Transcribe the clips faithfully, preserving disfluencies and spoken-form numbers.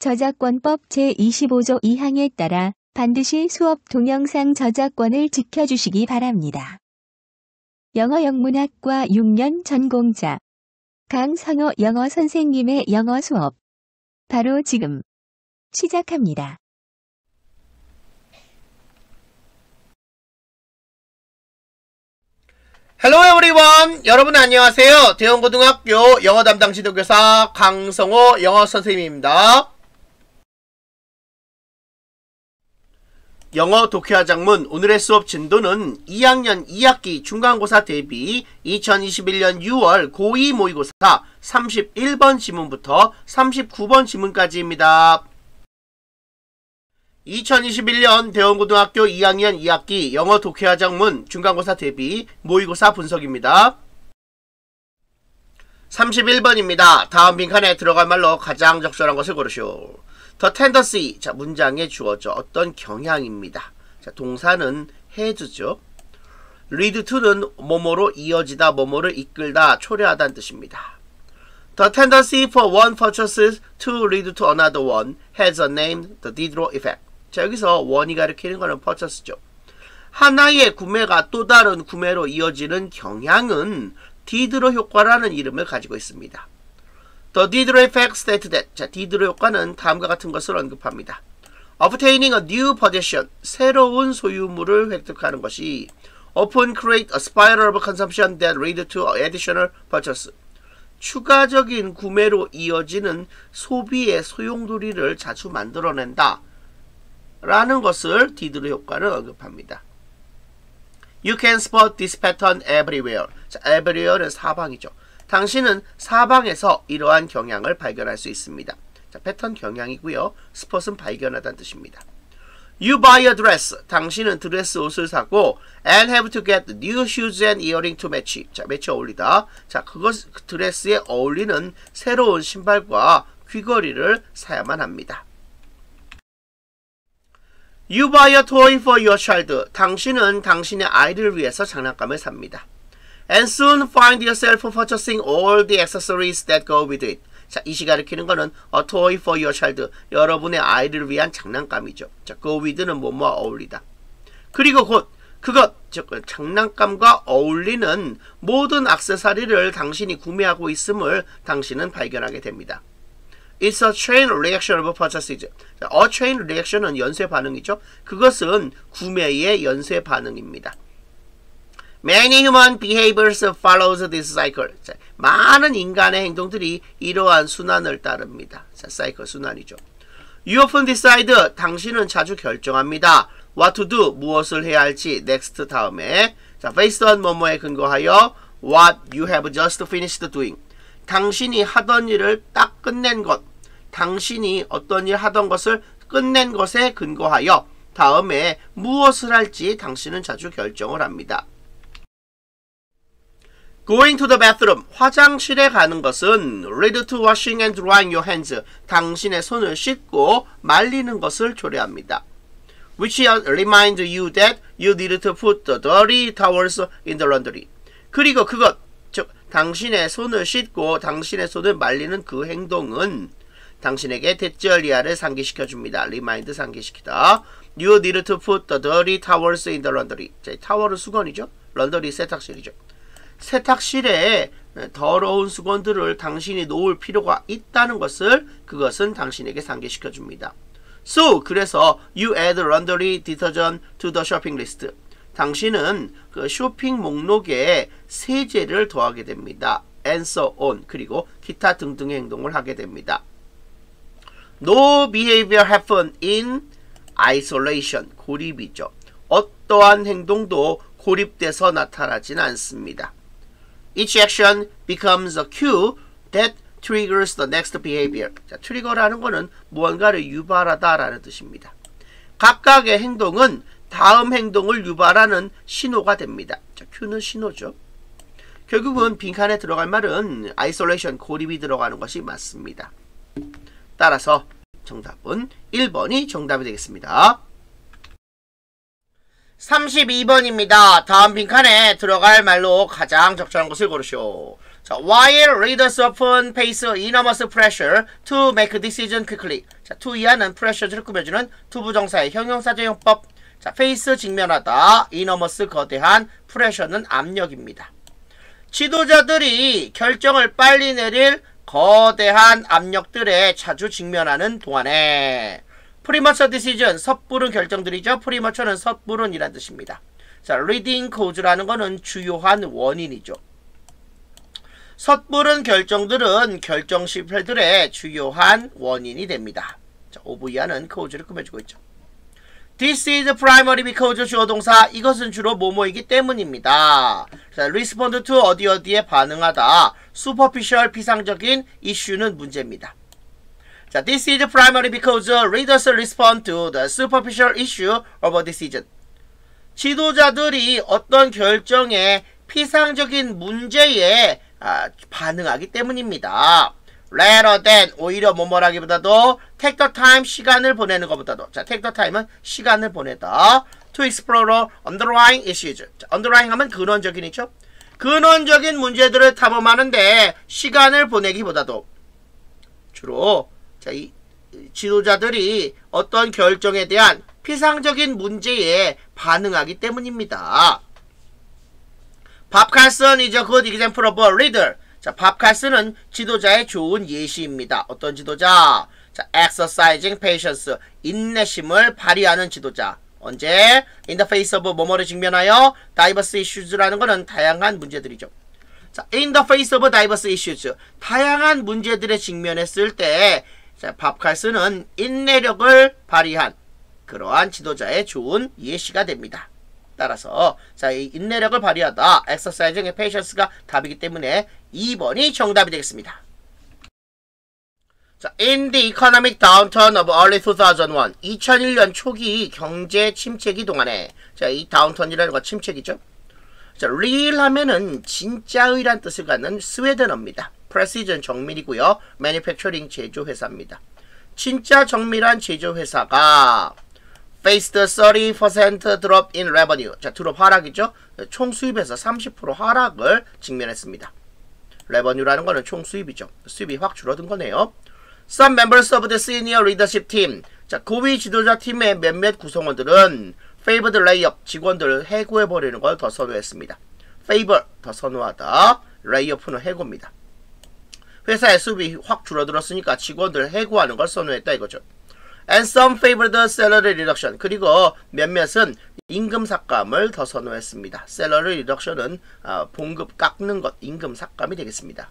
저작권법 제이십오조 이 항에 따라 반드시 수업 동영상 저작권을 지켜주시기 바랍니다. 영어 영문학과 육 년 전공자 강성호 영어 선생님의 영어 수업 바로 지금 시작합니다. Hello everyone! 여러분 안녕하세요. 대원고등학교 영어 담당 지도교사 강성호 영어 선생님입니다. 영어 독해와 작문 오늘의 수업 진도는 이 학년 이 학기 중간고사 대비 이천이십일년 유월 고이 모의고사 삼십일 번 지문부터 삼십구 번 지문까지입니다. 이천이십일년 대원고등학교 이 학년 이 학기 영어 독해와 작문 중간고사 대비 모의고사 분석입니다. 삼십일 번입니다. 다음 빈칸에 들어갈 말로 가장 적절한 것을 고르시오. The tendency, 자 문장에 주어져 어떤 경향입니다. 자 동사는 head죠. lead to는 뭐뭐로 이어지다, 뭐뭐를 이끌다, 초래하다는 뜻입니다. The tendency for one purchase to lead to another one has a name, the Diderot effect. 자 여기서 one이 가리키는 것은 purchase죠. 하나의 구매가 또 다른 구매로 이어지는 경향은 디드로 효과라는 이름을 가지고 있습니다. The Diderot effect states that, 자 디드로 효과는 다음과 같은 것을 언급합니다. Obtaining a new possession, 새로운 소유물을 획득하는 것이 often create a spiral of consumption that lead to additional purchase. 추가적인 구매로 이어지는 소비의 소용돌이를 자주 만들어낸다 라는 것을 디드로 효과를 언급합니다. You can spot this pattern everywhere. 자, everywhere는 사방이죠. 당신은 사방에서 이러한 경향을 발견할 수 있습니다. 자, 패턴 경향이고요. 스폿은 발견하다는 뜻입니다. You buy a dress. 당신은 드레스 옷을 사고 and have to get new shoes and earring to match. 자, 매치 어울리다. 자, 그것 드레스에 어울리는 새로운 신발과 귀걸이를 사야만 합니다. You buy a toy for your child. 당신은 당신의 아이를 위해서 장난감을 삽니다. And soon find yourself purchasing all the accessories that go with it. 자, 이시 가리키는 거는 a toy for your child. 여러분의 아이를 위한 장난감이죠. 자, go with는 뭐뭐와 어울리다. 그리고 곧 그것, 즉 장난감과 어울리는 모든 액세서리를 당신이 구매하고 있음을 당신은 발견하게 됩니다. It's a chain reaction of purchases. 자, a chain reaction은 연쇄 반응이죠. 그것은 구매의 연쇄 반응입니다. Many human behaviors follows this cycle. 자, 많은 인간의 행동들이 이러한 순환을 따릅니다. 자, 사이클 순환이죠. You often decide. 당신은 자주 결정합니다. What to do. 무엇을 해야 할지. Next 다음에. 자, based on 뭐뭐에 근거하여 what you have just finished doing. 당신이 하던 일을 딱 끝낸 것. 당신이 어떤 일 하던 것을 끝낸 것에 근거하여 다음에 무엇을 할지 당신은 자주 결정을 합니다. Going to the bathroom. 화장실에 가는 것은 lead to washing and drying your hands. 당신의 손을 씻고 말리는 것을 초래합니다. Which reminds you that you need to put the dirty towels in the laundry. 그리고 그것, 즉 당신의 손을 씻고 당신의 손을 말리는 그 행동은 당신에게 대절리아를 상기시켜줍니다. remind 상기시키다. You need to put the dirty towels in the laundry. 자, 타월은 수건이죠. 런더리 세탁실이죠. 세탁실에 더러운 수건들을 당신이 놓을 필요가 있다는 것을 그것은 당신에게 상기시켜줍니다. So, 그래서 you add laundry detergent to the shopping list. 당신은 그 쇼핑 목록에 세제를 더하게 됩니다. And so on. 그리고 기타 등등의 행동을 하게 됩니다. No behavior happen in isolation. 고립이죠. 어떠한 행동도 고립돼서 나타나진 않습니다. Each action becomes a cue that triggers the next behavior. 자, 트리거라는 것은 무언가를 유발하다라는 뜻입니다. 각각의 행동은 다음 행동을 유발하는 신호가 됩니다. 자, 큐는 신호죠. 결국은 빈칸에 들어갈 말은 isolation, 고립이 들어가는 것이 맞습니다. 따라서 정답은 일 번이 정답이 되겠습니다. 삼십이 번입니다. 다음 빈칸에 들어갈 말로 가장 적절한 것을 고르시오. 자, while readers often face enormous pressure to make a decision quickly. 자, 자, to 이하는 pressure를 꾸며주는 투부정사의 형용사제용법. 자, face 직면하다. enormous 거대한, pressure는 압력입니다. 지도자들이 결정을 빨리 내릴 거대한 압력들에 자주 직면하는 동안에 premature decision, 섣부른 결정들이죠. premature는 섣부른이란 뜻입니다. 자, leading cause라는 거는 주요한 원인이죠. 섣부른 결정들은 결정 실패들의 주요한 원인이 됩니다. 자, 오브이하는 cause를 꾸며주고 있죠. This is primary because 주어 동사, 이것은 주로 뭐뭐이기 때문입니다. 자, respond to 어디 어디에 반응하다. superficial 피상적인 issue는 문제입니다. 자, this is primary because readers respond to the superficial issue of a decision. 지도자들이 어떤 결정에 피상적인 문제에 아, 반응하기 때문입니다. rather than, 오히려 뭐뭐라기보다도 take the time, 시간을 보내는 것보다도. 자, take the time은 시간을 보내다. to explore underlying issues. 자, underlying 하면 근원적인 이죠. 근원적인 문제들을 탐험하는데 시간을 보내기보다도 주로 자, 이 지도자들이 어떤 결정에 대한 피상적인 문제에 반응하기 때문입니다. 밥 칼슨 is a good example of a leader. 자, 밥 칼슨은 지도자의 좋은 예시입니다. 어떤 지도자? 자, exercising patience, 인내심을 발휘하는 지도자. 언제? in the face of 뭐뭐를 직면하여 diverse issues라는 것은 다양한 문제들이죠. 자, in the face of diverse issues, 다양한 문제들에 직면했을 때 자, 밥 칼슨은 인내력을 발휘한 그러한 지도자의 좋은 예시가 됩니다. 따라서 자, 이 인내력을 발휘하다, exercising patience가 답이기 때문에 이 번이 정답이 되겠습니다. 자, in the economic downturn of early 이천일, 이천일 년 초기 경제 침체기 동안에 자, 이 다운턴이라는 거 침체기죠. 자, real 하면은 진짜의란 뜻을 갖는 스웨덴어입니다. precision 정밀이고요. manufacturing 제조회사입니다. 진짜 정밀한 제조회사가 faced thirty percent drop in revenue. 자, 드롭 하락이죠. 총 수입에서 삼십 퍼센트 하락을 직면했습니다. revenue라는 거는 총 수입이죠. 수입이 확 줄어든 거네요. Some members of the senior leadership team. 자, 고위 지도자 팀의 몇몇 구성원들은 favored layoff, 직원들을 해고해버리는 걸 더 선호했습니다. favor, 더 선호하다. layoff는 해고입니다. 회사의 수입이 확 줄어들었으니까 직원들을 해고하는 걸 선호했다 이거죠. And some favored salary reduction. 그리고 몇몇은 임금 삭감을 더 선호했습니다. salary reduction은 어, 봉급 깎는 것, 임금 삭감이 되겠습니다.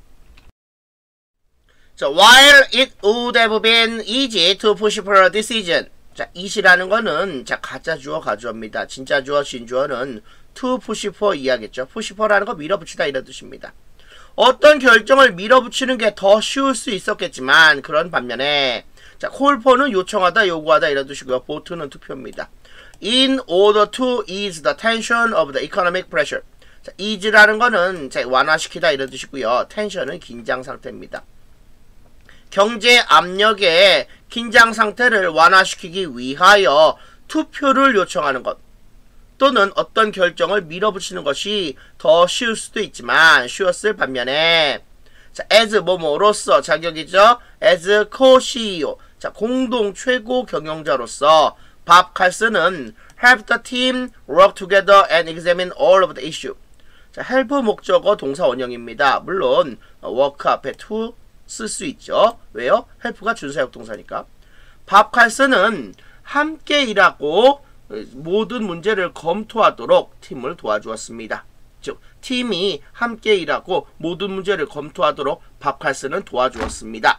자, while it would have been easy to push for a decision. 자, it이라는 거는 자, 가짜 주어, 가주어입니다. 진짜 주어, 진주어는 to push for 이하겠죠. push for라는 거 밀어붙이다 이런 뜻입니다. 어떤 결정을 밀어붙이는 게 더 쉬울 수 있었겠지만 그런 반면에 자, call for는 요청하다, 요구하다 이런 뜻이고요. vote는 투표입니다. In order to ease the tension of the economic pressure. 자, ease라는 거는 자, 완화시키다 이런 뜻이고요. tension은 긴장 상태입니다. 경제 압력의 긴장 상태를 완화시키기 위하여 투표를 요청하는 것 또는 어떤 결정을 밀어붙이는 것이 더 쉬울 수도 있지만 쉬웠을 반면에 자, as 뭐뭐로서 자격이죠. as co-씨이오 자, 공동 최고 경영자로서 밥 칼슨은 help the team work together and examine all of the issue. 자, help 목적어 동사 원형입니다. 물론 work 앞에 to 쓸 수 있죠. 왜요? help가 준사역 동사니까. 밥 칼슨은 함께 일하고 모든 문제를 검토하도록 팀을 도와주었습니다. 즉, 팀이 함께 일하고 모든 문제를 검토하도록 밥 칼슨은 도와주었습니다.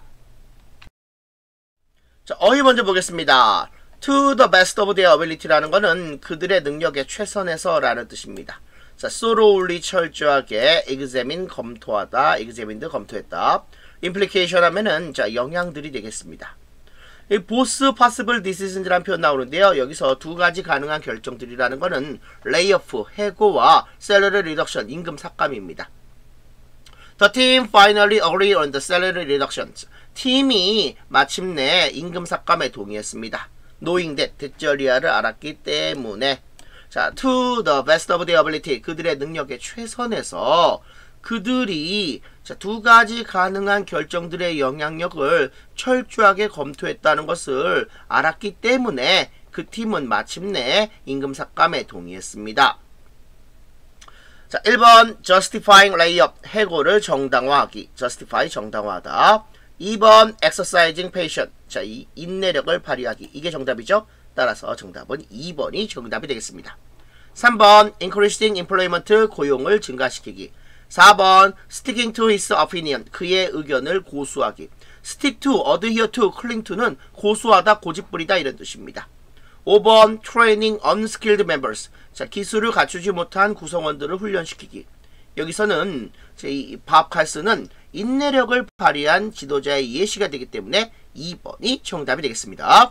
자, 어휘 먼저 보겠습니다. To the best of their ability라는 것은 그들의 능력의 최선에서 라는 뜻입니다. 자, thoroughly 철저하게 examine 검토하다, examined 검토했다. implication 하면은 자, 영향들이 되겠습니다. 이 both possible decisions이라는 표현 나오는데요. 여기서 두 가지 가능한 결정들이라는 것은 layoff, 해고와 salary reduction, 임금 삭감입니다. The team finally agreed on the salary reductions. 팀이 마침내 임금 삭감에 동의했습니다. knowing that, 뒷전리아를 알았기 때문에 자, to the best of their ability, 그들의 능력의 최선에서 그들이 자, 두 가지 가능한 결정들의 영향력을 철저하게 검토했다는 것을 알았기 때문에 그 팀은 마침내 임금 삭감에 동의했습니다. 자, 일 번 justifying layup 해고를 정당화하기. justify 정당화하다. 이 번 exercising patience. 자, 이 인내력을 발휘하기. 이게 정답이죠. 따라서 정답은 이 번이 정답이 되겠습니다. 삼 번 increasing employment 고용을 증가시키기. 사 번 sticking to his opinion 그의 의견을 고수하기. stick to, adhere to, cling to는 고수하다, 고집부리다 이런 뜻입니다. 오 번 training unskilled members 자, 기술을 갖추지 못한 구성원들을 훈련시키기. 여기서는 이 밥 칼스는 인내력을 발휘한 지도자의 예시가 되기 때문에 이 번이 정답이 되겠습니다.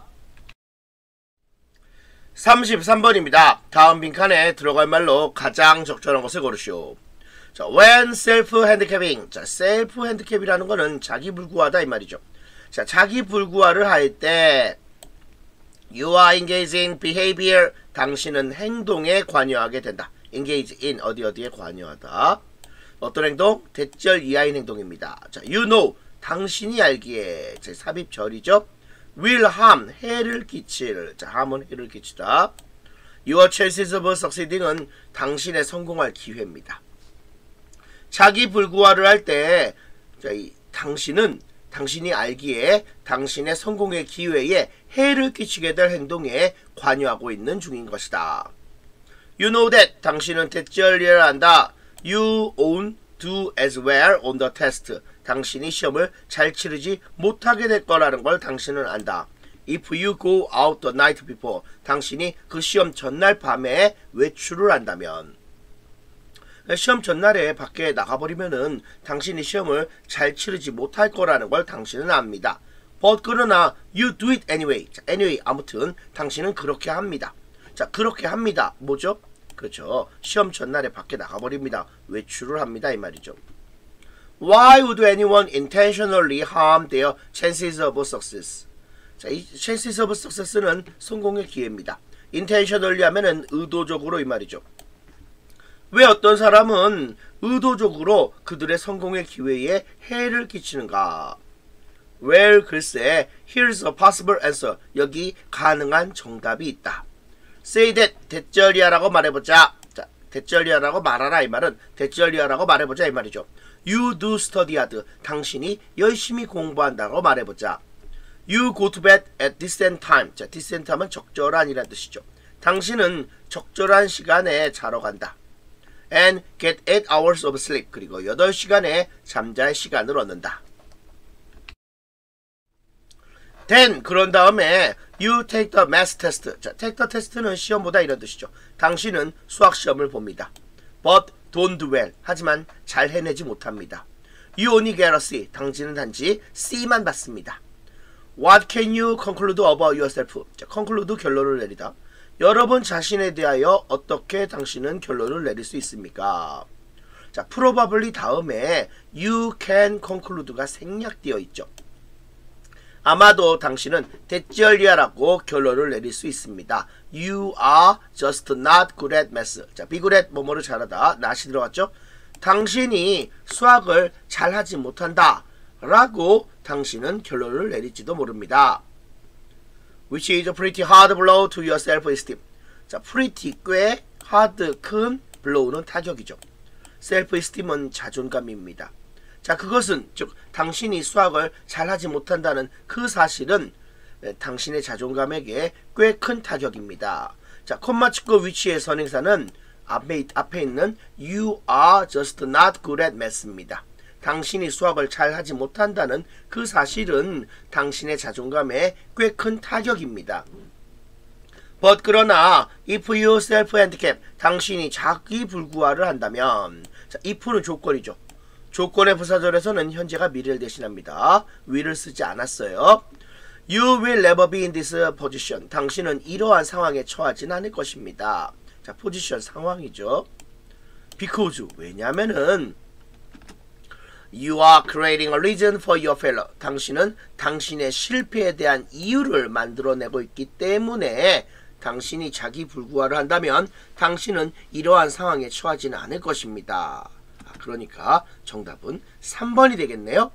삼십삼 번입니다. 다음 빈칸에 들어갈 말로 가장 적절한 것을 고르시오. 자, when self-handicapping. 자, self-handicap이라는 거는 자기불구하다 이 말이죠. 자, 자기불구화를 할 때 you are engaged in behavior. 당신은 행동에 관여하게 된다. engage in 어디 어디에 관여하다. 어떤 행동? 대절 이하인 행동입니다. 자, you know. 당신이 알기에. 제 삽입절이죠. will harm. 해를 끼칠. 자, harm은 해를 끼치다. your chances of succeeding은 당신의 성공할 기회입니다. 자기 불구화를 할 때 당신은 당신이 알기에 당신의 성공의 기회에 해를 끼치게 될 행동에 관여하고 있는 중인 것이다. You know that 당신은 대절 이해를 한다. You won't do as well on the test. 당신이 시험을 잘 치르지 못하게 될 거라는 걸 당신은 안다. If you go out the night before. 당신이 그 시험 전날 밤에 외출을 한다면. 시험 전날에 밖에 나가버리면은 당신이 시험을 잘 치르지 못할 거라는 걸 당신은 압니다. But 그러나 you do it anyway. 자, anyway 아무튼 당신은 그렇게 합니다. 자, 그렇게 합니다. 뭐죠? 그렇죠. 시험 전날에 밖에 나가버립니다. 외출을 합니다. 이 말이죠. Why would anyone intentionally harm their chances of success? 자, 이 chances of success는 성공의 기회입니다. intentionally 하면은 의도적으로 이 말이죠. 왜 어떤 사람은 의도적으로 그들의 성공의 기회에 해를 끼치는가? Well, 글쎄, here's a possible answer. 여기 가능한 정답이 있다. Say that, 대절이야라고 말해보자. 자, 대절이야라고 말하라 이 말은 대절이야라고 말해보자 이 말이죠. You do study hard. 당신이 열심히 공부한다고 말해보자. You go to bed at decent time. 자, decent time은 적절한이라는 뜻이죠. 당신은 적절한 시간에 자러 간다. And get eight hours of sleep. 그리고 여덟 시간의 잠잘 시간을 얻는다. Then 그런 다음에 you take the math test. 자, take the test는 시험보다 이런 뜻이죠. 당신은 수학 시험을 봅니다. But don't do well. 하지만 잘 해내지 못합니다. You only get a C. 당신은 단지 C만 받습니다. What can you conclude about yourself? 자, conclude 결론을 내리다. 여러분 자신에 대하여 어떻게 당신은 결론을 내릴 수 있습니까? 자, probably 다음에 you can conclude가 생략되어 있죠. 아마도 당신은 대절이야라고 결론을 내릴 수 있습니다. You are just not good at math. 자, be good at 뭐뭐를 잘하다. not이 들어갔죠? 당신이 수학을 잘하지 못한다 라고 당신은 결론을 내릴지도 모릅니다. Which is a pretty hard blow to your self-esteem. 자, pretty 꽤 hard 큰 blow는 타격이죠. self-esteem은 자존감입니다. 자, 그것은 즉 당신이 수학을 잘하지 못한다는 그 사실은 에, 당신의 자존감에게 꽤 큰 타격입니다. 자, 콤마 찍고 which의 선행사는 앞에, 앞에 있는 you are just not good at math입니다. 당신이 수학을 잘 하지 못한다는 그 사실은 당신의 자존감에 꽤 큰 타격입니다. But 그러나 if you self-handicap 당신이 자기 불구화를 한다면 자, if는 조건이죠. 조건의 부사절에서는 현재가 미래를 대신합니다. will을 쓰지 않았어요. You will never be in this position. 당신은 이러한 상황에 처하진 않을 것입니다. 자, 포지션 상황이죠. Because 왜냐하면은 You are creating a reason for your failure. 당신은 당신의 실패에 대한 이유를 만들어내고 있기 때문에 당신이 자기 불구화를 한다면 당신은 이러한 상황에 처하지는 않을 것입니다. 그러니까 정답은 삼 번이 되겠네요.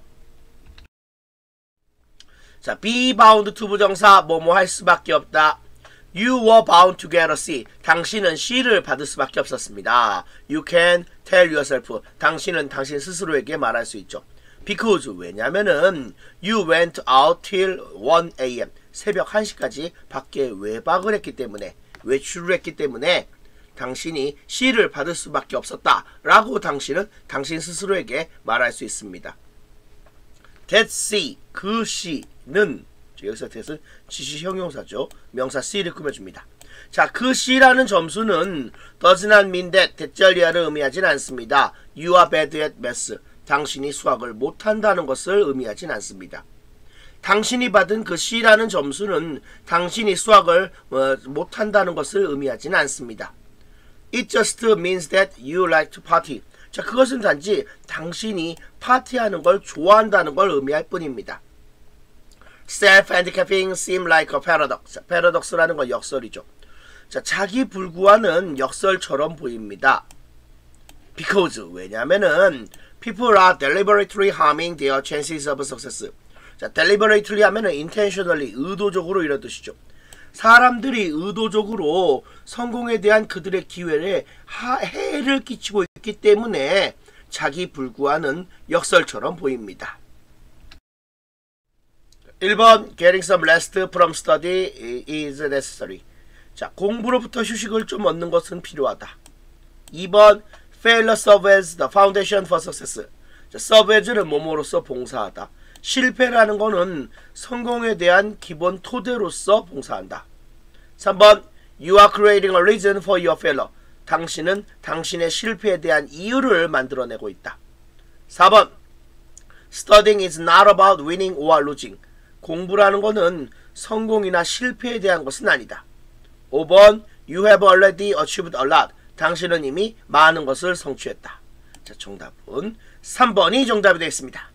자, be bound to 부정사 뭐뭐 할 수밖에 없다. You were bound to get a C. 당신은 C를 받을 수밖에 없었습니다. You can tell yourself. 당신은 당신 스스로에게 말할 수 있죠. Because 왜냐면은 You went out till one A M 새벽 한 시까지 밖에 외박을 했기 때문에 외출을 했기 때문에 당신이 C를 받을 수밖에 없었다 라고 당신은 당신 스스로에게 말할 수 있습니다. That C, 그 C는 여기서 that은 지시 형용사죠. 명사 C를 꾸며줍니다. 자, 그 C라는 점수는 does not mean that 대절리아를 의미하진 않습니다. You are bad at math. 당신이 수학을 못한다는 것을 의미하진 않습니다. 당신이 받은 그 C라는 점수는 당신이 수학을 어, 못한다는 것을 의미하진 않습니다. It just means that you like to party. 자, 그것은 단지 당신이 파티하는 걸 좋아한다는 걸 의미할 뿐입니다. Self-handicapping seem like a paradox. 자, paradox라는 건 역설이죠. 자, 자기 불구하는 역설처럼 보입니다. Because 왜냐면은 people are deliberately harming their chances of success. 자, deliberately 하면은 intentionally 의도적으로 이런 뜻이죠. 사람들이 의도적으로 성공에 대한 그들의 기회에 하, 해를 끼치고 있기 때문에 자기 불구하는 역설처럼 보입니다. 일 번 Getting some rest from study is necessary. 자, 공부로부터 휴식을 좀 얻는 것은 필요하다. 이 번 Failure serves as the foundation for success. 자, serve as는 뭐뭐로서 봉사하다. 실패라는 거는 성공에 대한 기본 토대로서 봉사한다. 삼 번 You are creating a reason for your failure. 당신은 당신의 실패에 대한 이유를 만들어내고 있다. 사 번 Studying is not about winning or losing. 공부라는 거는 성공이나 실패에 대한 것은 아니다. 오 번 You have already achieved a lot. 당신은 이미 많은 것을 성취했다. 자, 정답은 삼 번이 정답이 되겠습니다.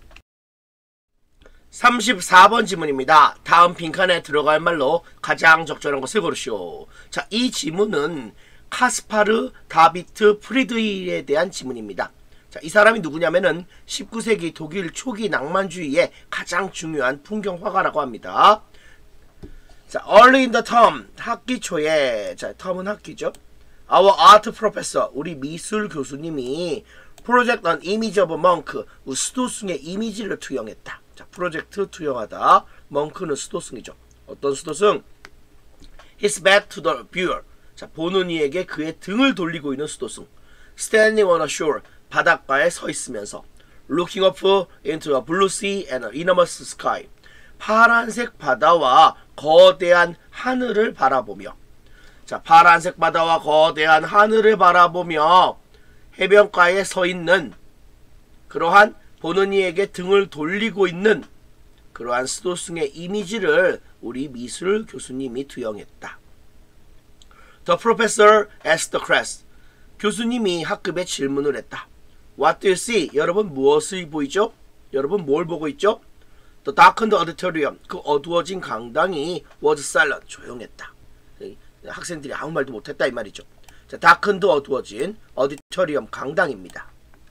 삼십사 번 지문입니다. 다음 빈칸에 들어갈 말로 가장 적절한 것을 고르시오. 자, 이 지문은 카스파르 다비트 프리드힐에 대한 지문입니다. 자, 이 사람이 누구냐면은 십구 세기 독일 초기 낭만주의의 가장 중요한 풍경화가라고 합니다. 자, early in the term, 학기 초에, 자, term은 학기죠. Our art professor, 우리 미술 교수님이 project an image of a monk, 수도승의 이미지를 투영했다. 자, 프로젝트 투영하다. monk는 수도승이죠. 어떤 수도승? His back to the viewer. 자, 보는 이에게 그의 등을 돌리고 있는 수도승. Standing on a shore, 바닷가에 서 있으면서. Looking up into a blue sea and an enormous sky. 파란색 바다와 거대한 하늘을 바라보며. 자, 파란색 바다와 거대한 하늘을 바라보며 해변가에 서 있는 그러한 보는 이에게 등을 돌리고 있는 그러한 수도승의 이미지를 우리 미술 교수님이 투영했다. The professor asked the class. 교수님이 학급에 질문을 했다. What do you see? 여러분 무엇을 보이죠? 여러분 뭘 보고 있죠? The darkened auditorium. 그 어두워진 강당이 was silent. 조용했다. 학생들이 아무 말도 못했다 이 말이죠. 자, darkened 어두워진 auditorium 강당입니다.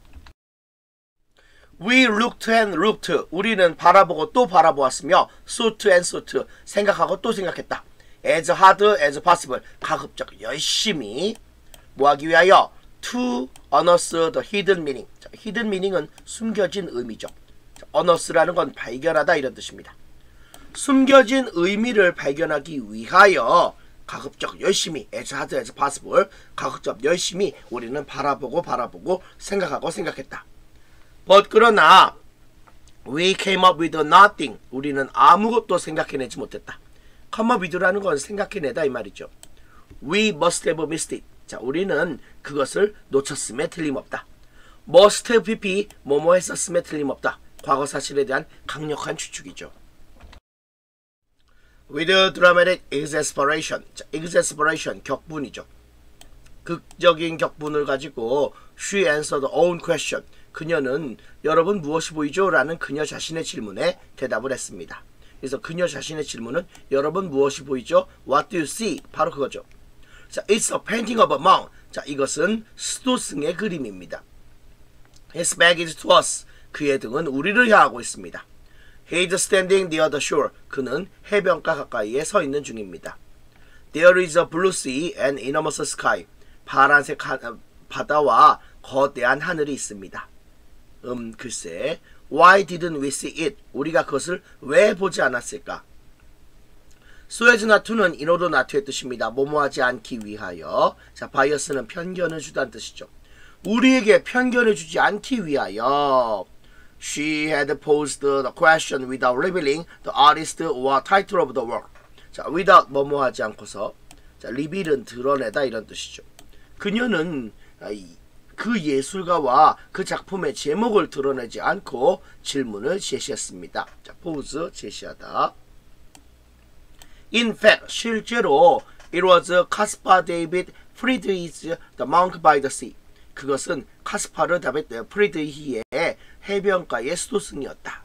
We looked and looked. 우리는 바라보고 또 바라보았으며 thought and thought. 생각하고 또 생각했다. As hard as possible. 가급적 열심히 뭐하기 위하여 to unearth the hidden meaning. 자, hidden meaning은 숨겨진 의미죠. 자, unearth라는 건 발견하다 이런 뜻입니다. 숨겨진 의미를 발견하기 위하여 가급적 열심히 as hard as possible. 가급적 열심히 우리는 바라보고 바라보고 생각하고 생각했다. But 그러나 we came up with nothing. 우리는 아무것도 생각해내지 못했다. come up with라는 건 생각해내다 이 말이죠. We must have missed it. 자, 우리는 그것을 놓쳤음에 틀림없다. must have pp 뭐뭐 했었음에 틀림없다. 과거 사실에 대한 강력한 추측이죠. With dramatic exasperation. 자, exasperation 격분이죠. 극적인 격분을 가지고 she answered her own question. 그녀는 여러분 무엇이 보이죠? 라는 그녀 자신의 질문에 대답을 했습니다. 그래서 그녀 자신의 질문은 여러분 무엇이 보이죠? What do you see? 바로 그거죠. 자, it's a painting of a monk. 자, 이것은 수도승의 그림입니다. His back is to us. 그의 등은 우리를 향하고 있습니다. He is standing near the shore. 그는 해변가 가까이에 서 있는 중입니다. There is a blue sea and enormous sky. 파란색 하, 바다와 거대한 하늘이 있습니다. 음, 글쎄. Why didn't we see it? 우리가 그것을 왜 보지 않았을까? So as not to는 in order not to의 뜻입니다. 뭐뭐하지 않기 위하여. 자, bias는 편견을 주다는 뜻이죠. 우리에게 편견을 주지 않기 위하여. She had posed the question without revealing the artist or title of the work. 자, without 뭐뭐하지 않고서. 자, reveal은 드러내다 이런 뜻이죠. 그녀는 그 예술가와 그 작품의 제목을 드러내지 않고 질문을 제시했습니다. 자, pose 제시하다. In fact, 실제로 it was Caspar David Friedrich's The Monk by the Sea. 그것은 카스파르 다비드 프리드히의 해변가의 수도승이었다.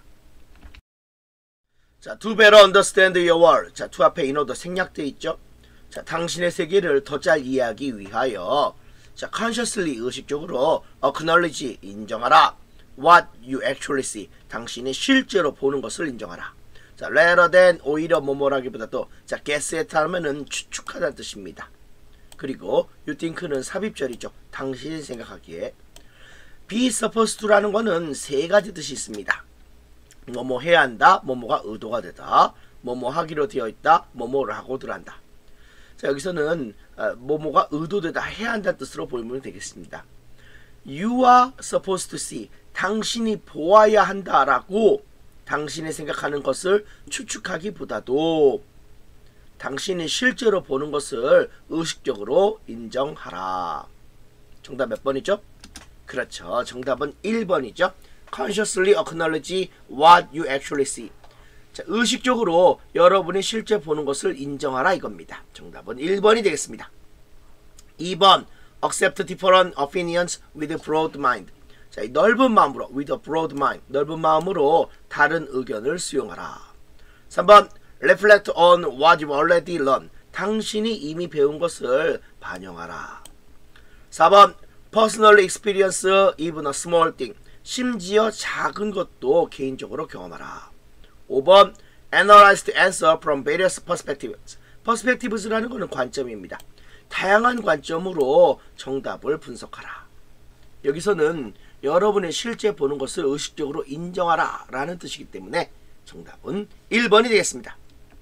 자, to better understand your world. 자, to 앞에 인어도 생략되어 있죠. 자, 당신의 세계를 더 잘 이해하기 위하여 자, consciously 의식적으로 acknowledge 인정하라. What you actually see. 당신이 실제로 보는 것을 인정하라. 자, rather than 오히려 뭐뭐라기보다도 자, guess at 하면은 추측하다는 뜻입니다. 그리고 you think는 삽입절이죠. 당신이 생각하기에. be supposed to라는 거는 세 가지 뜻이 있습니다. 뭐뭐 해야 한다, 뭐뭐가 의도가 되다, 뭐뭐 하기로 되어 있다, 뭐뭐를 하고들 한다. 자, 여기서는 어, 뭐뭐가 의도되다, 해야 한다는 뜻으로 보이면 되겠습니다. You are supposed to see. 당신이 보아야 한다라고 당신이 생각하는 것을 추측하기보다도 당신이 실제로 보는 것을 의식적으로 인정하라. 정답 몇 번이죠? 그렇죠. 정답은 일 번이죠. Consciously acknowledge what you actually see. 자, 의식적으로 여러분이 실제 보는 것을 인정하라 이겁니다. 정답은 일 번이 되겠습니다. 이 번 Accept different opinions with broad mind. 자, 이 넓은 마음으로 with a broad mind. 넓은 마음으로 다른 의견을 수용하라. 삼 번 Reflect on what you've already learned. 당신이 이미 배운 것을 반영하라. 사 번 Personally experience even a small thing. 심지어 작은 것도 개인적으로 경험하라. 오 번 Analyze the answer from various perspectives. perspectives라는 것은 관점입니다. 다양한 관점으로 정답을 분석하라. 여기서는 여러분의 실제 보는 것을 의식적으로 인정하라 라는 뜻이기 때문에 정답은 일 번이 되겠습니다.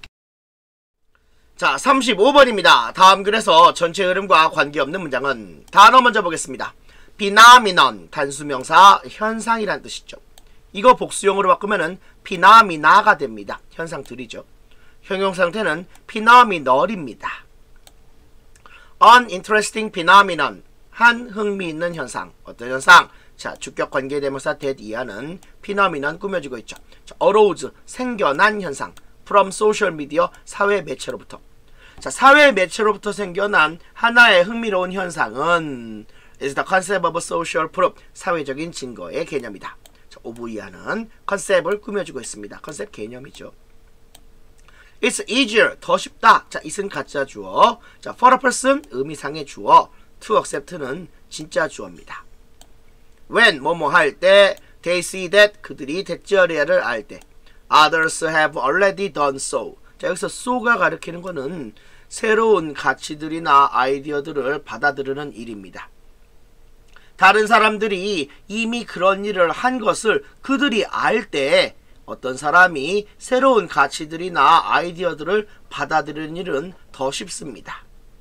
자, 삼십오 번입니다. 다음 글에서 전체 흐름과 관계없는 문장은 단어 먼저 보겠습니다. phenomenon, 단수명사 현상이란 뜻이죠. 이거 복수형으로 바꾸면은 phenomena가 됩니다. 현상들이죠. 형용상태는 phenomenal입니다. uninteresting phenomenon, 한 흥미있는 현상. 어떤 현상? 자, 주격 관계대명사 that 이하는 phenomenon 꾸며지고 있죠. 자, arose, 생겨난 현상. from social media, 사회 매체로부터. 자, 사회 매체로부터 생겨난 하나의 흥미로운 현상은 is the concept of social proof, 사회적인 증거의 개념이다. 자, 오브 이하는 컨셉을 꾸며주고 있습니다. 컨셉 개념이죠. It's easier, 더 쉽다. 자, it은 가짜 주어. 자, for a person, 의미상의 주어. to accept는 진짜 주어입니다. when, 뭐뭐 할 때, they see that, 그들이 대절해야를 알 때. others have already done so. 자, 여기서 so가 가리키는 거는 새로운 가치들이나 아이디어들을 받아들이는 일입니다. 다른 사람들이 이미 그런 일을 한 것을 그들이 알 때 어떤 사람이 새로운 가치들이나 아이디어들을 받아들이는 일은 더 쉽습니다.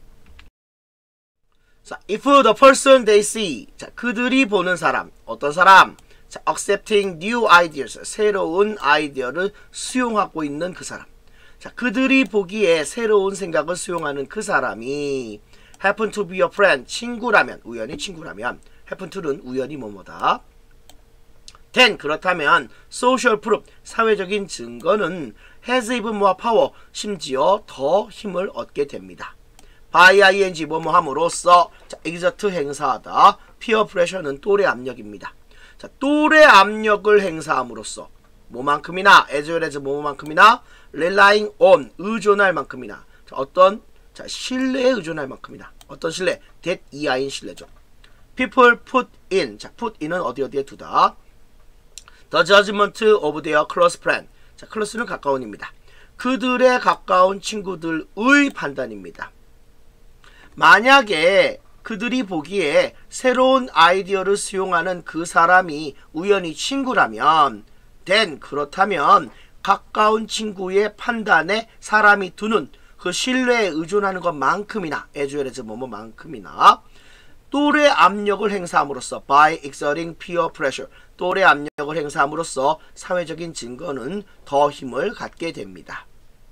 자, if the person they see, 자, 그들이 보는 사람, 어떤 사람? 자, accepting new ideas, 새로운 아이디어를 수용하고 있는 그 사람. 자, 그들이 보기에 새로운 생각을 수용하는 그 사람이 happen to be a friend, 친구라면, 우연히 친구라면, happen to는 우연히 뭐뭐다. then, 그렇다면 social proof, 사회적인 증거는 has even more power, 심지어 더 힘을 얻게 됩니다. by ing, 뭐뭐 함으로써, 자, exert 행사하다, peer pressure는 또래 압력입니다. 자, 또래 압력을 행사함으로써 뭐만큼이나, as well as 뭐만큼이나, relying on, 의존할 만큼이나, 자, 어떤, 자, 신뢰에 의존할 만큼이나, 어떤 신뢰? that 이하인 신뢰죠. people put in. 자, put in은 어디 어디에 두다. The judgment of their close friend. 자, close는 가까운입니다. 그들의 가까운 친구들의 판단입니다. 만약에 그들이 보기에 새로운 아이디어를 수용하는 그 사람이 우연히 친구라면 then 그렇다면 가까운 친구의 판단에 사람이 두는 그 신뢰에 의존하는 것만큼이나 as well as 뭐뭐만큼이나 또래 압력을 행사함으로써 by exerting peer pressure 또래 압력을 행사함으로써 사회적인 증거는 더 힘을 갖게 됩니다.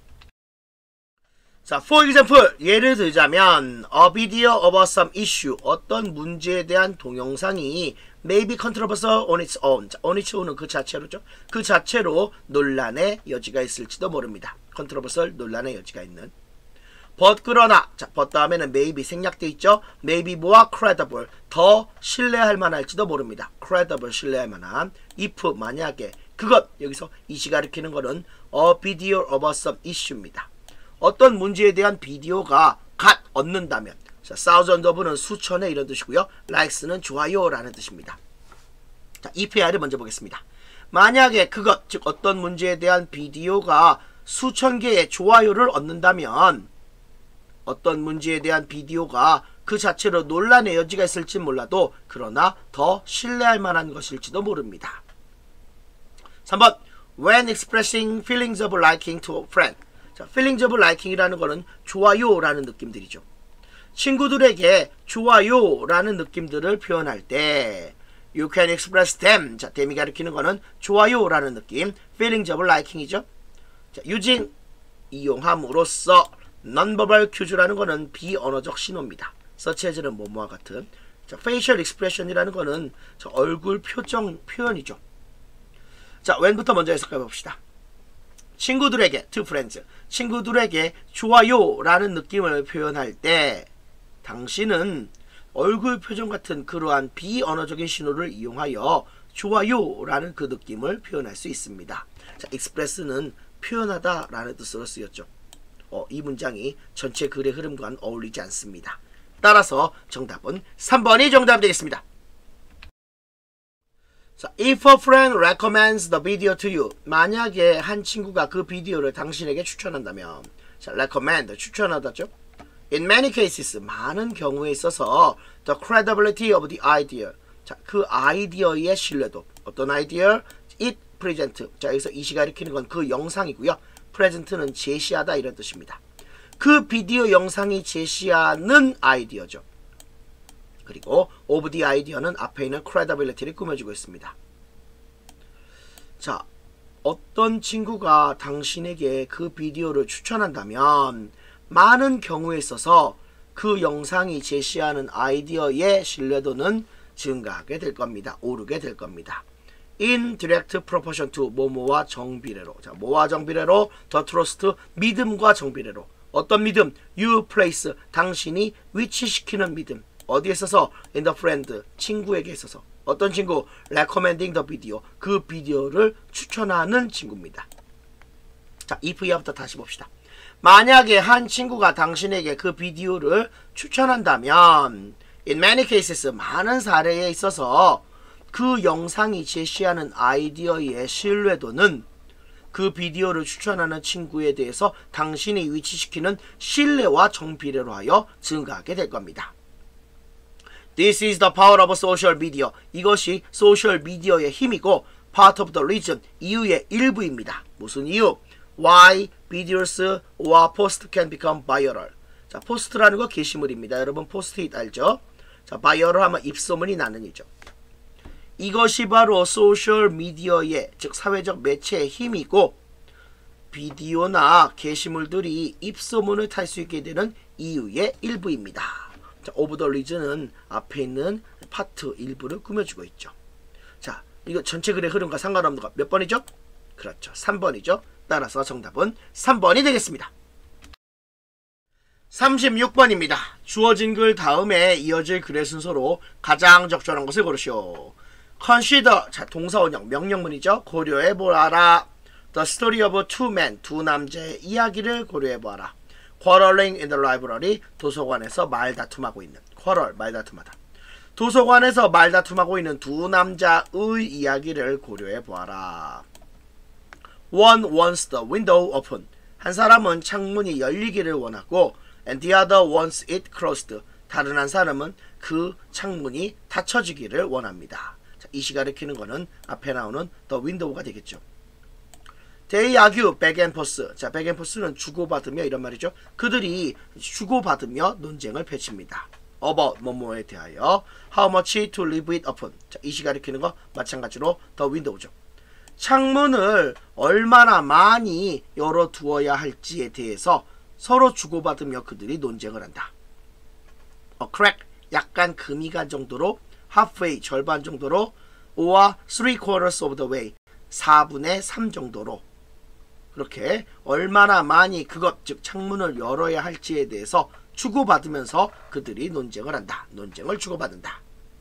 자, for example, 예를 들자면 a video about some issue, 어떤 문제에 대한 동영상이 may be controversial on its own. 자, on its own은 그 자체로죠. 그 자체로 논란의 여지가 있을지도 모릅니다. controversial, 논란의 여지가 있는. but 그러나, 자, but 다음에는 maybe 생략되어 있죠. maybe more credible, 더 신뢰할 만할지도 모릅니다. credible, 신뢰할 만한. if, 만약에, 그것, 여기서 이시 가리키는 거는 a video about some issue입니다. 어떤 문제에 대한 비디오가 갓 얻는다면, 자, thousand of는 수천의 이런 뜻이고요. likes는 좋아요라는 뜻입니다. 자, 이피알을 먼저 보겠습니다. 만약에 그것, 즉 어떤 문제에 대한 비디오가 수천 개의 좋아요를 얻는다면 어떤 문제에 대한 비디오가 그 자체로 논란의 여지가 있을지 몰라도 그러나 더 신뢰할 만한 것일지도 모릅니다. 삼 번 When expressing feelings of liking to a friend. 자, feelings of liking이라는 거는 좋아요라는 느낌들이죠. 친구들에게 좋아요라는 느낌들을 표현할 때 You can express them. 자, them이 가리키는 거는 좋아요라는 느낌. feelings of liking이죠. 자, using 이용함으로써 non-verbal cues라는 거는 비언어적 신호입니다. such as는 뭐뭐와 같은. 자, facial expression이라는 거는 자, 얼굴 표정 표현이죠. 자, when부터 먼저 해석해 봅시다. 친구들에게, to friends, 친구들에게 좋아요라는 느낌을 표현할 때 당신은 얼굴 표정 같은 그러한 비언어적인 신호를 이용하여 좋아요라는 그 느낌을 표현할 수 있습니다. 자, express는 표현하다 라는 뜻으로 쓰였죠. 어, 이 문장이 전체 글의 흐름과는 어울리지 않습니다. 따라서 정답은 삼 번이 정답이 되겠습니다. 자, if a friend recommends the video to you. 만약에 한 친구가 그 비디오를 당신에게 추천한다면, 자, recommend, 추천하다죠. In many cases, 많은 경우에 있어서 the credibility of the idea. 자, 그 아이디어의 신뢰도. 어떤 아이디어? it present. 자, 여기서 이시 가리키는 건 그 영상이고요. present는 제시하다 이런 뜻입니다. 그 비디오 영상이 제시하는 아이디어죠. 그리고 of the idea는 앞에 있는 credibility를 꾸며주고 있습니다. 자, 어떤 친구가 당신에게 그 비디오를 추천한다면 많은 경우에 있어서 그 영상이 제시하는 아이디어의 신뢰도는 증가하게 될 겁니다. 오르게 될 겁니다. In direct proportion to 뭐뭐와 정비례로. 자, 뭐와 정비례로? The trust, 믿음과 정비례로. 어떤 믿음? You place, 당신이 위치시키는 믿음. 어디에 있어서? In the friend, 친구에게 있어서. 어떤 친구? Recommending the video, 그 비디오를 추천하는 친구입니다. 자, if 이하부터 다시 봅시다. 만약에 한 친구가 당신에게 그 비디오를 추천한다면 In many cases, 많은 사례에 있어서 그 영상이 제시하는 아이디어의 신뢰도는 그 비디오를 추천하는 친구에 대해서 당신이 위치시키는 신뢰와 정비례로 하여 증가하게 될 겁니다. This is the power of social media. 이것이 소셜 미디어의 힘이고 part of the reason, 이유의 일부입니다. 무슨 이유? Why videos or posts can become viral. 자, 포스트라는 거 게시물입니다. 여러분 포스트잇 알죠? 자, 바이럴 하면 입소문이 나는 이죠. 이것이 바로 소셜 미디어의, 즉 사회적 매체의 힘이고 비디오나 게시물들이 입소문을 탈 수 있게 되는 이유의 일부입니다. 자, 오브 더 리즌은 앞에 있는 파트 일부를 꾸며주고 있죠. 자, 이거 전체 글의 흐름과 상관없는 거 몇 번이죠? 그렇죠. 삼 번이죠. 따라서 정답은 삼 번이 되겠습니다. 삼십육 번입니다. 주어진 글 다음에 이어질 글의 순서로 가장 적절한 것을 고르시오. Consider, 자, 동사원형, 명령문이죠. 고려해보아라. The story of two men, 두 남자의 이야기를 고려해보아라. Quarreling in the library, 도서관에서 말다툼하고 있는. quarrel, 말다툼하다. 도서관에서 말다툼하고 있는 두 남자의 이야기를 고려해 보아라. One wants the window open. 한 사람은 창문이 열리기를 원하고 and the other wants it closed. 다른 한 사람은 그 창문이 닫혀지기를 원합니다. 자, 이 시가 가리키는 거는 앞에 나오는 the window가 되겠죠. They argue back and forth. 자, back and forth는 주고받으며 이런 말이죠. 그들이 주고받으며 논쟁을 펼칩니다. about 뭐뭐에 대하여 how much to leave it open. 자, 이 시가 가리키는 거 마찬가지로 the window죠. 창문을 얼마나 많이 열어두어야 할지에 대해서 서로 주고받으며 그들이 논쟁을 한다. A crack, 약간 금이 간 정도로, halfway, 절반 정도로, or three quarters of the way, 사분의 삼 정도로. 그렇게 얼마나 많이 그것, 즉 창문을 열어야 할지에 대해서 주고받으면서 그들이 논쟁을 한다. 논쟁을 주고받는다.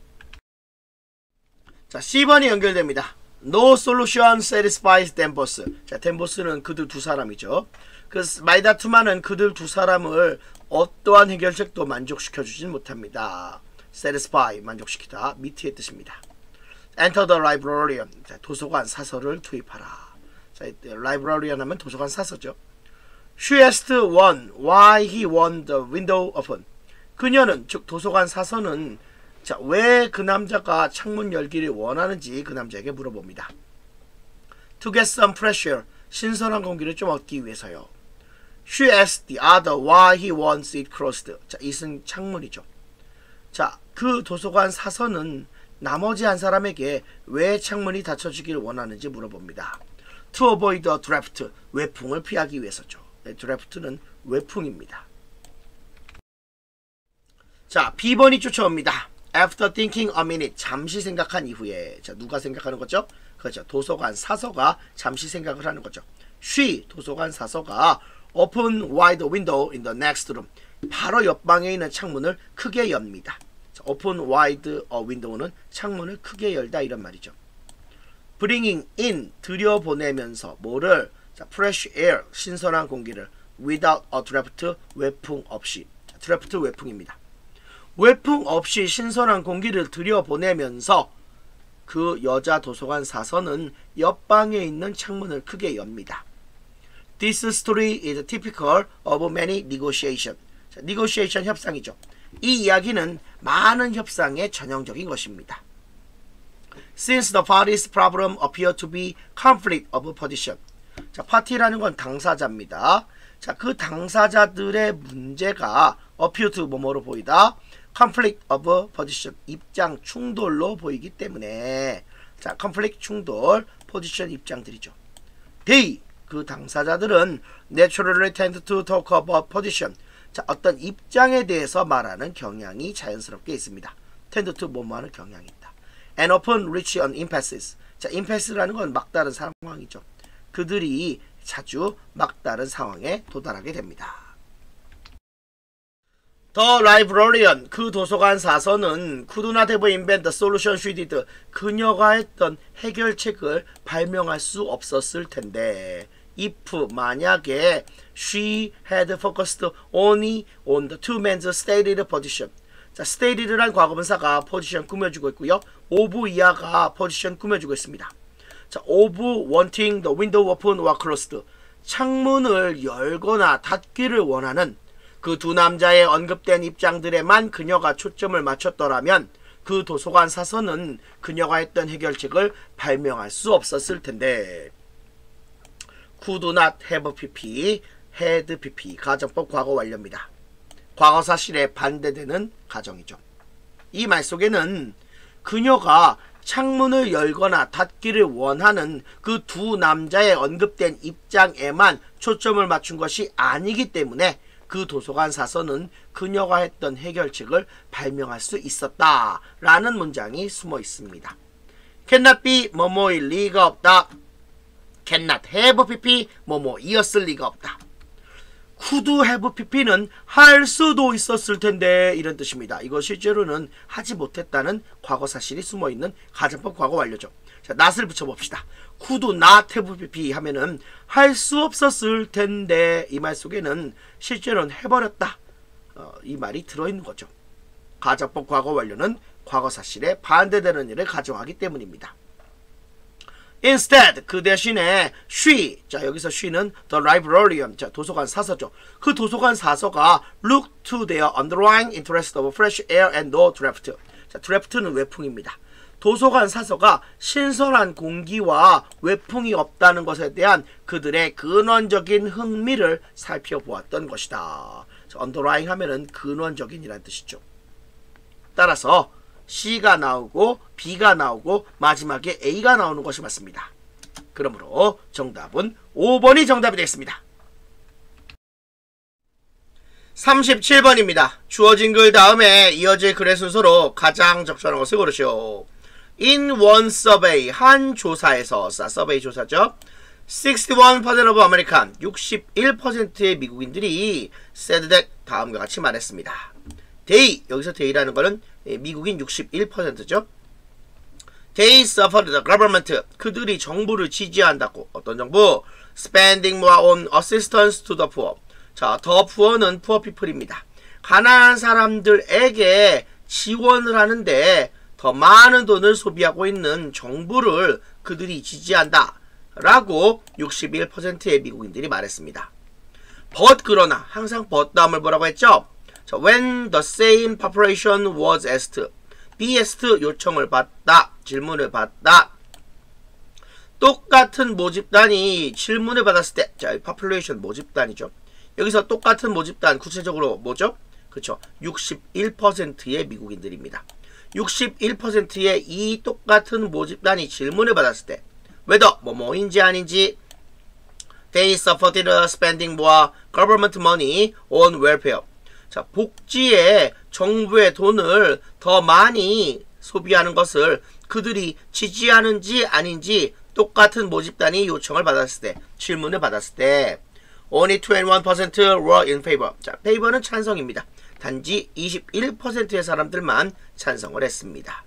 자, 씨 번이 연결됩니다. No solution satisfies them both. 자, them both는 그들 두 사람이죠. 그 말다툼하는 그들 두 사람을 어떠한 해결책도 만족시켜주진 못합니다. satisfy, 만족시키다, 미트의 뜻입니다. Enter the librarian. 자, 도서관 사서를 투입하라. 자, librarian 하면 도서관 사서죠. She asked one why he want the window open. 그녀는, 즉 도서관 사서는 자, 왜 그 남자가 창문 열기를 원하는지 그 남자에게 물어봅니다. To get some fresh air. 신선한 공기를 좀 얻기 위해서요. She asked the other why he wants it closed. 자, 이은 창문이죠. 자, 그 도서관 사서는 나머지 한 사람에게 왜 창문이 닫혀지기를 원하는지 물어봅니다. To avoid a draft. 외풍을 피하기 위해서죠. 네, draft는 외풍입니다. 자, 비 번이 쫓아옵니다. After thinking a minute. 잠시 생각한 이후에. 자, 누가 생각하는 거죠? 그렇죠. 도서관 사서가 잠시 생각을 하는 거죠. She, 도서관 사서가 open wide window in the next room. 바로 옆방에 있는 창문을 크게 엽니다. 자, open wide a window는 창문을 크게 열다 이런 말이죠. Bringing in, 들여보내면서 뭐를? 자, fresh air, 신선한 공기를 without a draft, 외풍 없이. 자, draft 외풍입니다. 외풍 없이 신선한 공기를 들여보내면서 그 여자 도서관 사서는 옆방에 있는 창문을 크게 엽니다. This story is typical of many negotiation. 자, negotiation 협상이죠. 이 이야기는 많은 협상의 전형적인 것입니다. Since the party's problem appear to be conflict of position. 자, 파티라는 건 당사자입니다. 자, 그 당사자들의 문제가 appear to 뭐뭐로 보이다. conflict of position, 입장 충돌로 보이기 때문에 자, conflict 충돌, position 입장들이죠. They, 그 당사자들은 naturally tend to talk about position. 자, 어떤 입장에 대해서 말하는 경향이 자연스럽게 있습니다. tend to 뭐뭐하는 경향이 있다. And often reach an impasse. 자, impasse라는 건 막다른 상황이죠. 그들이 자주 막다른 상황에 도달하게 됩니다. The librarian, 그 도서관 사서는 could not have invented the solution she did. 그녀가 했던 해결책을 발명할 수 없었을 텐데 if, 만약에 she had focused only on the two men's stated position. 자, stated란 과거분사가 position 꾸며주고 있고요. of 이하가 position 꾸며주고 있습니다. 자, of wanting the window open or closed. 창문을 열거나 닫기를 원하는 그 두 남자의 언급된 입장들에만 그녀가 초점을 맞췄더라면 그 도서관 사서는 그녀가 했던 해결책을 발명할 수 없었을 텐데 could not have pp, had pp, 가정법 과거 완료입니다. 과거 사실에 반대되는 가정이죠. 이 말 속에는 그녀가 창문을 열거나 닫기를 원하는 그 두 남자의 언급된 입장에만 초점을 맞춘 것이 아니기 때문에 그 도서관 사서는 그녀가 했던 해결책을 발명할 수 있었다 라는 문장이 숨어 있습니다. cannot be 뭐뭐일 리가 없다. cannot have pp 뭐뭐이었을 리가 없다. could have pp는 할 수도 있었을 텐데 이런 뜻입니다. 이거 실제로는 하지 못했다는 과거 사실이 숨어있는 가정법 과거 완료죠. 자, not을 붙여봅시다. could not have pp 하면은 할 수 없었을 텐데 이 말 속에는 실제로는 해버렸다. 어, 이 말이 들어있는 거죠. 가정법 과거 완료는 과거 사실에 반대되는 일을 가정하기 때문입니다. Instead, 그 대신에 she, 자 여기서 she는 the librarian, 자 도서관 사서죠. 그 도서관 사서가 look to their underlying interest of fresh air and no draft. 자, draft는 외풍입니다. 도서관 사서가 신선한 공기와 외풍이 없다는 것에 대한 그들의 근원적인 흥미를 살펴보았던 것이다. 자, underlying 하면은 근원적인이라는 뜻이죠. 따라서 C가 나오고 B가 나오고 마지막에 A가 나오는 것이 맞습니다. 그러므로 정답은 오 번이 정답이 되겠습니다. 삼십칠 번입니다. 주어진 글 다음에 이어질 글의 순서로 가장 적절한 것을 고르시오. In one survey, 한 조사에서, 자, 서베이 조사죠. 육십일 퍼센트 of American, 육십일 퍼센트의 미국인들이 said that 다음과 같이 말했습니다. They, 여기서 they라는 거는 미국인 육십일 퍼센트죠. They suffered the government, 그들이 정부를 지지한다고. 어떤 정부? Spending more on assistance to the poor. 자, the poor는 poor people입니다. 가난한 사람들에게 지원을 하는데 더 많은 돈을 소비하고 있는 정부를 그들이 지지한다 라고 육십일 퍼센트의 미국인들이 말했습니다. But 그러나 항상 but 다음을 뭐라고 했죠? 자, when the same population was asked, be asked 요청을 받다, 질문을 받다. 똑같은 모집단이 질문을 받았을 때, 자, population 모집단이죠. 여기서 똑같은 모집단 구체적으로 뭐죠? 그렇죠. 육십일 퍼센트의 미국인들입니다. 육십일 퍼센트의 이 똑같은 모집단이 질문을 받았을 때 whether 뭐뭐인지 아닌지 they supported spending more government money on welfare. 자, 복지에 정부의 돈을 더 많이 소비하는 것을 그들이 지지하는지 아닌지 똑같은 모집단이 요청을 받았을 때, 질문을 받았을 때 only 이십일 퍼센트 were in favor. 자, favor는 찬성입니다. 단지 이십일 퍼센트의 사람들만 찬성을 했습니다.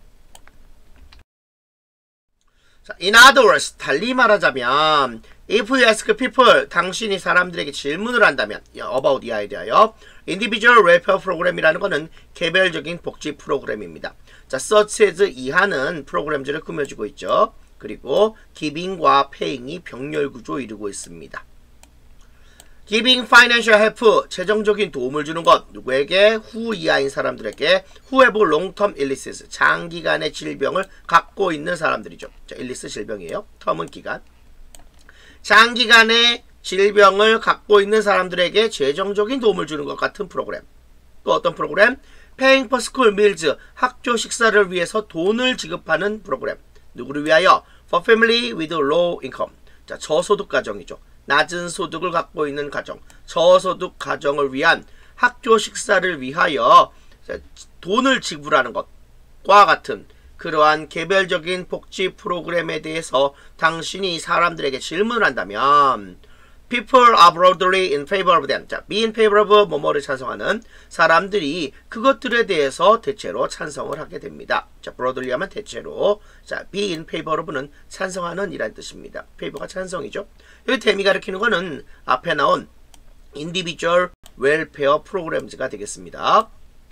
자, in other words, 달리 말하자면 if you ask people, 당신이 사람들에게 질문을 한다면 about 이 아이디어요. individual welfare program이라는 것은 개별적인 복지 프로그램입니다. 자, such as 이하는 프로그램들을 꾸며주고 있죠. 그리고 giving과 paying이 병렬 구조 이루고 있습니다. Giving financial help, 재정적인 도움을 주는 것, 누구에게? 후 이하인 사람들에게. Who have long-term illnesses, 장기간의 질병을 갖고 있는 사람들이죠. 자, illness 질병이에요. term은 기간. 장기간의 질병을 갖고 있는 사람들에게 재정적인 도움을 주는 것 같은 프로그램. 또 어떤 프로그램? Paying for school meals, 학교 식사를 위해서 돈을 지급하는 프로그램. 누구를 위하여? For family with low income. 자, 저소득 가정이죠. 낮은 소득을 갖고 있는 가정, 저소득 가정을 위한 학교 식사를 위하여 돈을 지불하는 것과 같은 그러한 개별적인 복지 프로그램에 대해서 당신이 사람들에게 질문을 한다면 people are broadly in favor of them. 자, be in favor of 뭐뭐를 찬성하는 사람들이 그것들에 대해서 대체로 찬성을 하게 됩니다. 자, broadly 하면 대체로. 자, be in favor of는 찬성하는 이란 뜻입니다. favor가 찬성이죠. 여기 댐이 가리키는 거는 앞에 나온 individual welfare programs,가 되겠습니다.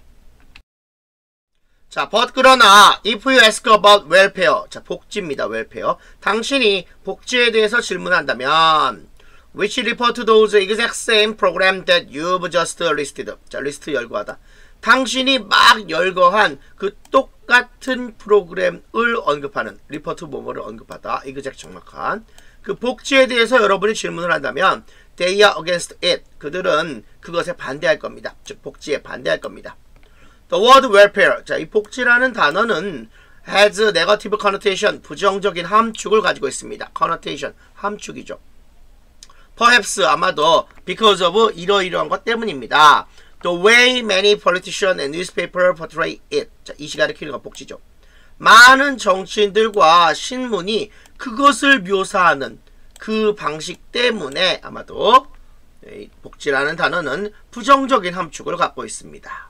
자, but 그러나 if you ask about welfare, 자, 복지입니다. welfare. 당신이 복지에 대해서 질문한다면 which refer to those exact same program that you've just listed. 자, 리스트 열거하다. 당신이 막 열거한 그 똑같은 프로그램을 언급하는, refer to 뭐뭐를 언급하다. exact 정확한. 그 복지에 대해서 여러분이 질문을 한다면 they are against it. 그들은 그것에 반대할 겁니다. 즉, 복지에 반대할 겁니다. The word welfare. 자, 이 복지라는 단어는 has negative connotation. 부정적인 함축을 가지고 있습니다. connotation. 함축이죠. Perhaps 아마도 because of 이러이러한 것 때문입니다. The way many politicians and newspapers portray it. 자, 이 시간에 키는 건 복지죠. 많은 정치인들과 신문이 그것을 묘사하는 그 방식 때문에 아마도 복지라는 단어는 부정적인 함축을 갖고 있습니다.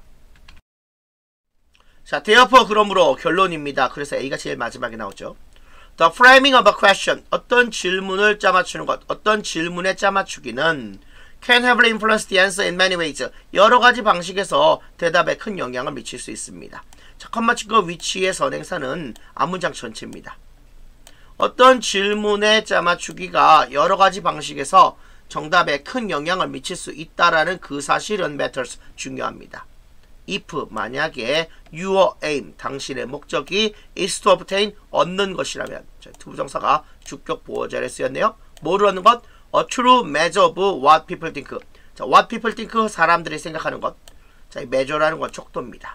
자, therefore 그러므로 결론입니다. 그래서 A가 제일 마지막에 나오죠. The framing of a question, 어떤 질문을 짜맞추는 것, 어떤 질문의 짜맞추기는 can have influenced the answer in many ways. 여러 가지 방식에서 대답에 큰 영향을 미칠 수 있습니다. 자, 컴마 치고 위치의 선행사는 앞문장 전체입니다. 어떤 질문의 짜맞추기가 여러가지 방식에서 정답에 큰 영향을 미칠 수 있다라는 그 사실은 matters 중요합니다. if 만약에 your aim 당신의 목적이 is to obtain 얻는 것이라면 자, 투부정사가 주격 보호자를 쓰였네요. 뭐를 얻는 것? A true measure of what people think. 자, what people think 사람들이 생각하는 것. 자, 이 measure라는 건 척도입니다.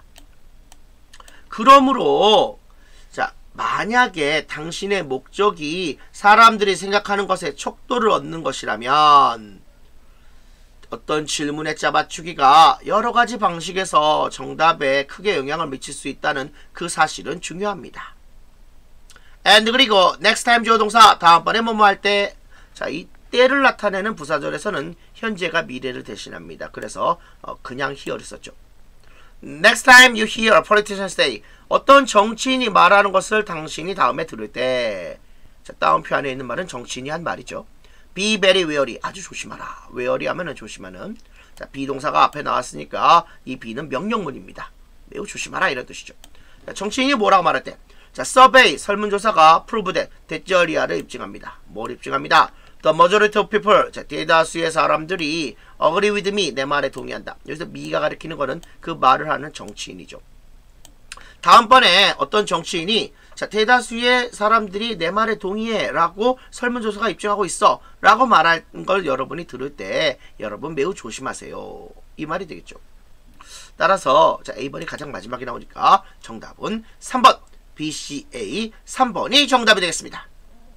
그러므로 자 만약에 당신의 목적이 사람들이 생각하는 것에 척도를 얻는 것이라면 어떤 질문의 짜맞추기가 여러가지 방식에서 정답에 크게 영향을 미칠 수 있다는 그 사실은 중요합니다. and 그리고 next time 주어 동사 다음번에 뭐뭐 할 때 자, 이 때를 나타내는 부사절에서는 현재가 미래를 대신합니다. 그래서 어, 그냥 here를 썼죠. Next time you hear a politician say 어떤 정치인이 말하는 것을 당신이 다음에 들을 때 자, 다운표 안에 있는 말은 정치인이 한 말이죠. Be very wary 아주 조심하라. wary 하면은 조심하는 자, 비동사가 앞에 나왔으니까 이 be는 명령문입니다. 매우 조심하라 이런 뜻이죠. 자, 정치인이 뭐라고 말할 때 자, survey 설문조사가 prove that 대절이야를 입증합니다. 뭘 입증합니다? The majority of people 자, 대다수의 사람들이 agree with me 내 말에 동의한다. 여기서 me가 가리키는 거는 그 말을 하는 정치인이죠. 다음번에 어떤 정치인이 자, 대다수의 사람들이 내 말에 동의해 라고 설문조사가 입증하고 있어 라고 말할 걸 여러분이 들을 때 여러분 매우 조심하세요. 이 말이 되겠죠. 따라서 자, A번이 가장 마지막에 나오니까 정답은 삼 번 B, C, A 삼 번이 정답이 되겠습니다.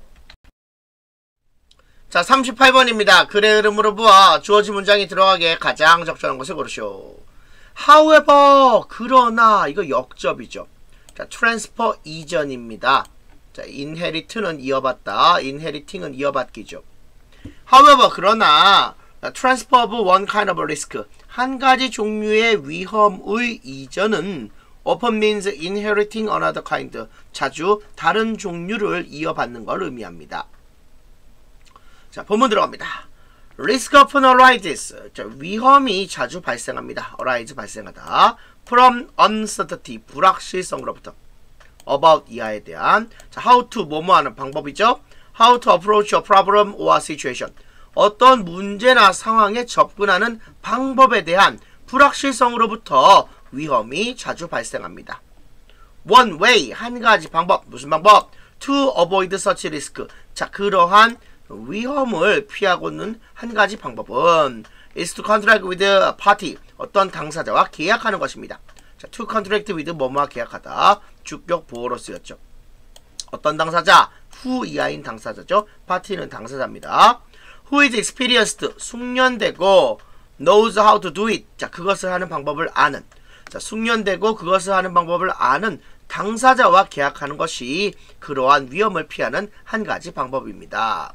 자, 삼십팔 번입니다. 글의 흐름으로 보아 주어진 문장이 들어가게 가장 적절한 것을 고르시오. However, 그러나 이거 역접이죠. 자, transfer 이전입니다. 자, inherit는 이어받다, inheriting은 이어받기죠. However, 그러나 transfer of one kind of risk 한 가지 종류의 위험의 이전은 often means inheriting another kind 자주 다른 종류를 이어받는 걸 의미합니다. 자, 본문 들어갑니다. Risk often arises. 자, 위험이 자주 발생합니다. arise 발생하다. From uncertainty 불확실성으로부터. About 이하에 대한 자, how to 뭐뭐 하는 방법이죠. How to approach a problem or situation. 어떤 문제나 상황에 접근하는 방법에 대한 불확실성으로부터 위험이 자주 발생합니다. One way 한 가지 방법 무슨 방법? To avoid such risk. 자, 그러한 위험을 피하고는 한 가지 방법은 is to contract with a party 어떤 당사자와 계약하는 것입니다. 자, to contract with 뭐뭐와 계약하다 주격 보호로 쓰였죠. 어떤 당사자? who 이하인 당사자죠. party는 당사자입니다. who is experienced 숙련되고 knows how to do it 자, 그것을 하는 방법을 아는 자, 숙련되고 그것을 하는 방법을 아는 당사자와 계약하는 것이 그러한 위험을 피하는 한 가지 방법입니다.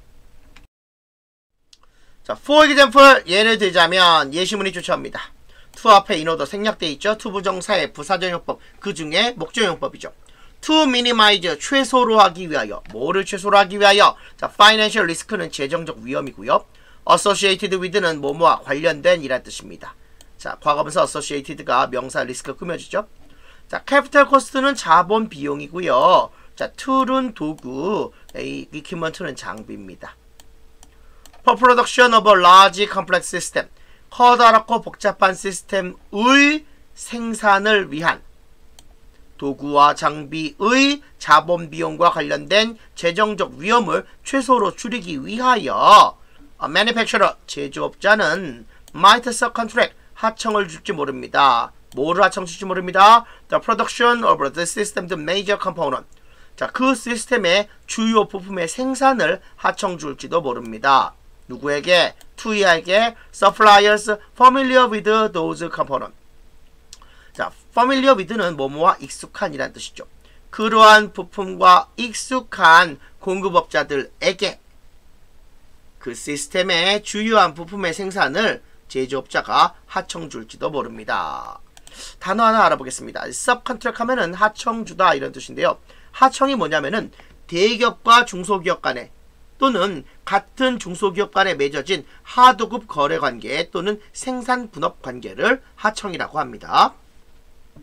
자, for example 예를 들자면 예시문이 조처합니다. to 앞에 인어도 생략되어 있죠. to 부정사의 부사적용법 그 중에 목적용법이죠. to minimize 최소로 하기 위하여 뭐를 최소로 하기 위하여 자, financial risk는 재정적 위험이고요. associated with는 뭐뭐와 관련된 이란 뜻입니다. 자, 과거분사 associated가 명사 리스크 꾸며주죠. 자, capital cost는 자본 비용이고요. 자, tool은 도구, equipment는 장비입니다. For production of a large complex system 커다랗고 복잡한 시스템의 생산을 위한 도구와 장비의 자본 비용과 관련된 재정적 위험을 최소로 줄이기 위하여 a manufacturer 제조업자는 might subcontract 하청을 줄지 모릅니다. 뭐를 하청 줄지 모릅니다. The production of the system's major component 자, 그 시스템의 주요 부품의 생산을 하청 줄지도 모릅니다. 누구에게? 투이에게 suppliers familiar with those components. 자, familiar with는 뭐뭐와 익숙한이란 뜻이죠. 그러한 부품과 익숙한 공급업자들에게 그 시스템의 주요한 부품의 생산을 제조업자가 하청 줄지도 모릅니다. 단어 하나 알아보겠습니다. subcontract 하면은 하청 주다 이런 뜻인데요. 하청이 뭐냐면은 대기업과 중소기업 간에 또는 같은 중소기업 간에 맺어진 하도급 거래관계 또는 생산 분업 관계를 하청이라고 합니다.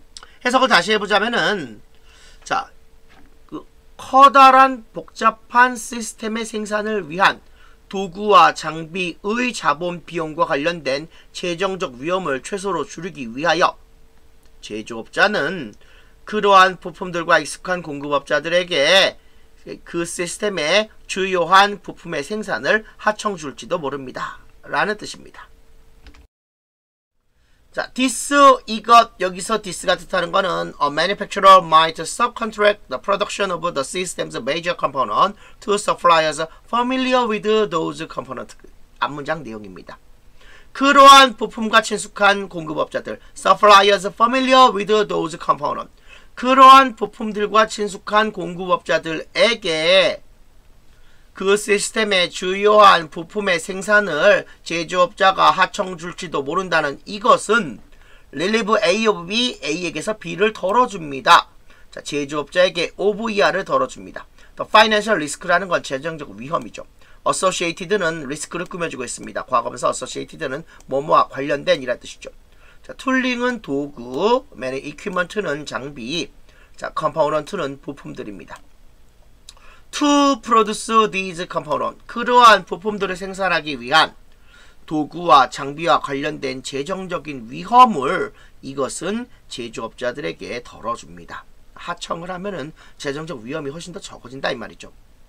해석을 다시 해보자면은 자, 그 커다란 복잡한 시스템의 생산을 위한 도구와 장비의 자본 비용과 관련된 재정적 위험을 최소로 줄이기 위하여 제조업자는 그러한 부품들과 익숙한 공급업자들에게 그 시스템의 주요한 부품의 생산을 하청 줄지도 모릅니다. 라는 뜻입니다. 자, this, 이것, 여기서 this가 뜻하는 거는 a manufacturer might subcontract the production of the system's major component to suppliers familiar with those components. 앞문장 내용입니다. 그러한 부품과 친숙한 공급업자들, suppliers familiar with those components. 그러한 부품들과 친숙한 공급업자들에게 그 시스템의 주요한 부품의 생산을 제조업자가 하청 줄지도 모른다는 이것은 relieve A of B, A에게서 B를 덜어줍니다. 자, 제조업자에게 of 이하를 덜어줍니다. The financial risk라는 건 재정적 위험이죠. associated는 리스크를 꾸며주고 있습니다. 과거분사 associated는 뭐뭐와 관련된 이란 뜻이죠. 자, 툴링은 도구, equipment는 장비, 자, component는 부품들입니다. To produce these components, 그러한 부품들을 생산하기 위한 도구와 장비와 관련된 재정적인 위험을 이것은 제조업자들에게 덜어줍니다. 하청을 하면은 재정적 위험이 훨씬 더 적어진다 이 말이죠.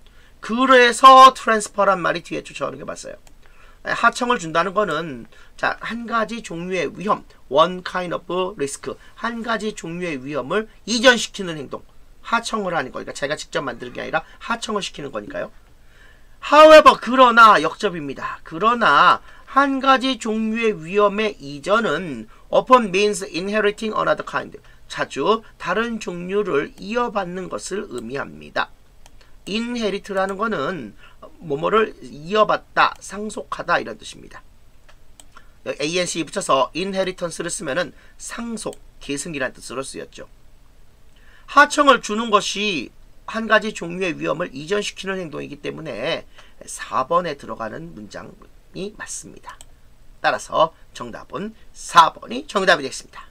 그래서 트랜스퍼란 말이 뒤에 쫓아오는 게 맞아요. 하청을 준다는 거는 자, 한 가지 종류의 위험, one kind of risk, 한 가지 종류의 위험을 이전시키는 행동, 하청을 하는 거니까 제가 직접 만드는 게 아니라 하청을 시키는 거니까요. However, 그러나 역접입니다. 그러나 한 가지 종류의 위험의 이전은 often means inheriting another kind, 자주 다른 종류를 이어받는 것을 의미합니다. inherit라는 거는 뭐뭐를 이어받다, 상속하다 이런 뜻입니다. anc 붙여서 inheritance를 쓰면은 상속, 계승이라는 뜻으로 쓰였죠. 하청을 주는 것이 한 가지 종류의 위험을 이전시키는 행동이기 때문에 사 번에 들어가는 문장이 맞습니다. 따라서 정답은 사 번이 정답이 되겠습니다.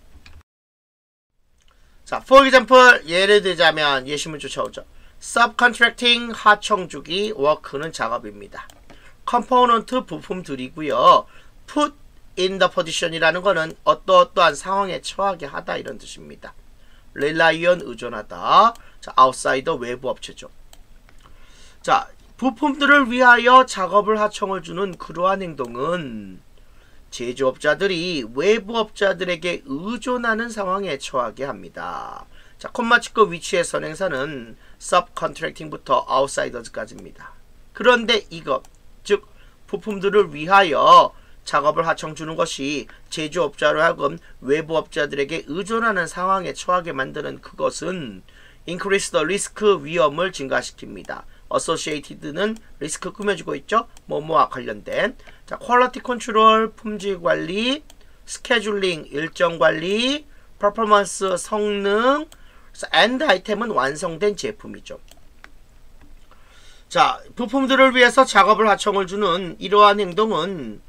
자, for example, 예를 들자면 예시문 쫓아오죠. subcontracting, 하청주기, work는 작업입니다. component, 부품들이고요. put in the position이라는 거는 어떠어떠한 상황에 처하게 하다 이런 뜻입니다. rely on, 의존하다. 자, outsider, 외부 업체죠. 자, 부품들을 위하여 작업을 하청을 주는 그러한 행동은 제조업자들이 외부 업자들에게 의존하는 상황에 처하게 합니다. 자, 콤마 찍고 위치의 선행사는 subcontracting부터 outsiders까지입니다. 그런데 이것, 즉 부품들을 위하여 작업을 하청 주는 것이 제조업자로 하여금 외부 업자들에게 의존하는 상황에 처하게 만드는 그것은 increase the risk, 위험을 증가시킵니다. associated는 리스크 꾸며주고 있죠. 뭐뭐와 관련된. 자, quality control, 품질 관리, scheduling, 일정 관리, performance, 성능, end item은 완성된 제품이죠. 자, 부품들을 위해서 작업을 하청을 주는 이러한 행동은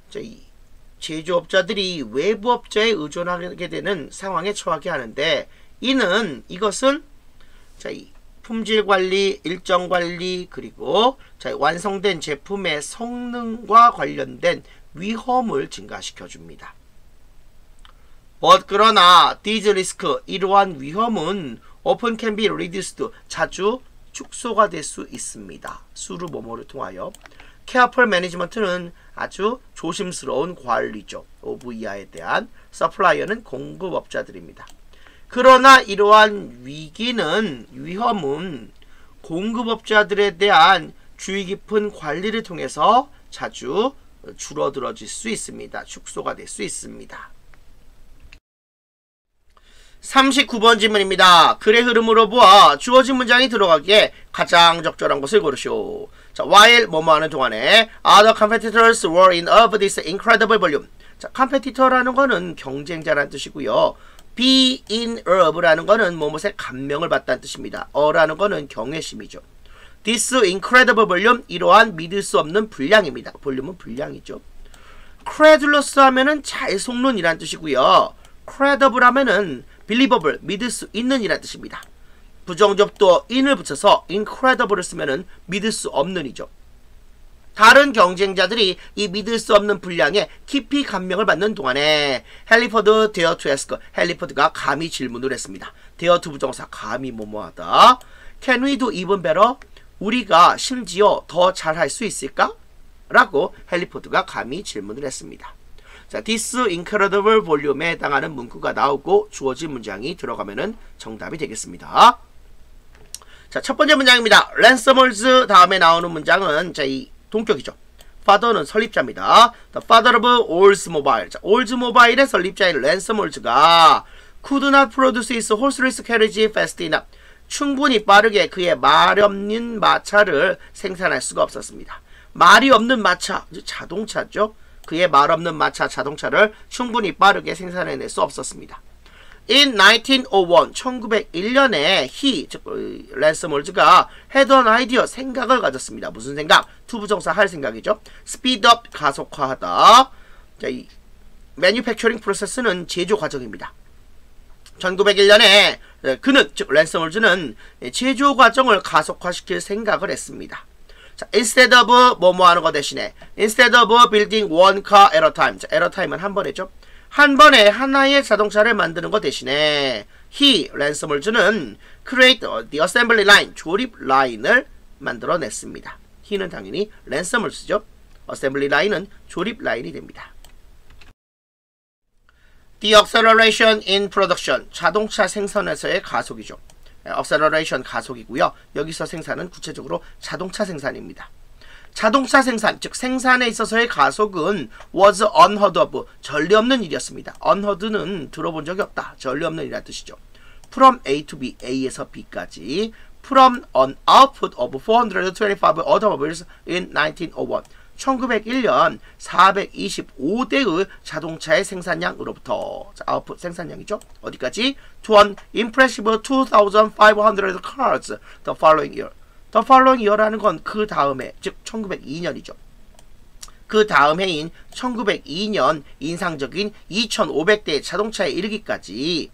제조업자들이 외부 업자에 의존하게 되는 상황에 처하게 하는데, 이는 이것은 자, 이 품질 관리, 일정 관리, 그리고 자, 완성된 제품의 성능과 관련된 위험을 증가시켜 줍니다. But 그러나 these risk, 이러한 위험은 often can be reduced, 자주 축소가 될 수 있습니다. 수루 뭐뭐를 통하여. careful management는 아주 조심스러운 관리죠. of 이하에 대한. supplier는 공급업자들입니다. 그러나 이러한 위기는, 위험은 공급업자들에 대한 주의 깊은 관리를 통해서 자주 줄어들어질 수 있습니다. 축소가 될 수 있습니다. 삼십구 번 질문입니다. 글의 흐름으로 보아 주어진 문장이 들어가기에 가장 적절한 것을 고르시오. 자, while 뭐뭐 하는 동안에 other competitors were in of this incredible volume. 자, competitor라는 거는 경쟁자라는 뜻이고요. be in of라는 거는 뭐뭐의 감명을 받다는 뜻입니다. 어라는 거는 경외심이죠. this incredible volume, 이러한 믿을 수 없는 분량입니다. 볼륨은 분량이죠. credulous 하면은 잘 속는이라는 뜻이고요. credible 하면은 believable, 믿을 수 있는 이란 뜻입니다. 부정접두어 in을 붙여서 incredible을 쓰면은 믿을 수 없는 이죠. 다른 경쟁자들이 이 믿을 수 없는 분량에 깊이 감명을 받는 동안에 헨리포드 dare to ask, 헨리포드가 감히 질문을 했습니다. dare to 부정사, 감히 뭐뭐하다. Can we do even better? 우리가 심지어 더 잘할 수 있을까? 라고 헨리포드가 감히 질문을 했습니다. 자, this incredible volume에 해당하는 문구가 나오고 주어진 문장이 들어가면은 정답이 되겠습니다. 자, 첫 번째 문장입니다. ransomers 다음에 나오는 문장은 자, 이 동격이죠. father는 설립자입니다. The father of Oldsmobile. 자, Oldsmobile의 설립자인 ransomers가 could not produce his horseless carriage fast enough. 충분히 빠르게 그의 말 없는 마차를 생산할 수가 없었습니다. 말이 없는 마차, 자동차죠. 그의 말 없는 마차, 자동차를 충분히 빠르게 생산해낼 수 없었습니다. In nineteen oh one, 천구백일 년에 he, 즉 랜서몰즈가 had an idea, 생각을 가졌습니다. 무슨 생각? 투부정사 할 생각이죠. speed up, 가속화하다. 자, 이 manufacturing process는 제조 과정입니다. 천구백일 년에 그는, 즉 랜서몰즈는 제조 과정을 가속화시킬 생각을 했습니다. 자, instead of 뭐뭐 하는 거 대신에 instead of building one car at a time. 자, at a time은 한 번이죠. 한 번에 하나의 자동차를 만드는 것 대신에 he, 랜서몰즈는 create the assembly line, 조립 라인을 만들어냈습니다. he는 당연히 랜서몰즈죠. assembly line은 조립 라인이 됩니다. The acceleration in production, 자동차 생산에서의 가속이죠. acceleration 가속이고요. 여기서 생산은 구체적으로 자동차 생산입니다. 자동차 생산, 즉 생산에 있어서의 가속은 was unheard of, 전례 없는 일이었습니다. unheard는 들어본 적이 없다, 전례 없는 일이라는 뜻이죠. from A to B, A에서 B까지 from an output of four hundred twenty-five automobiles in nineteen oh one. 천구백일 년 사백이십오 대의 자동차의 생산량으로부터, 자, 아웃풋 생산량이죠. 어디까지? to an impressive two thousand five hundred cars the following year. the following year라는 건 그 다음에, 즉 천구백이 년이죠. 그 다음 해인 천구백이 년 인상적인 이천오백 대의 자동차에 이르기까지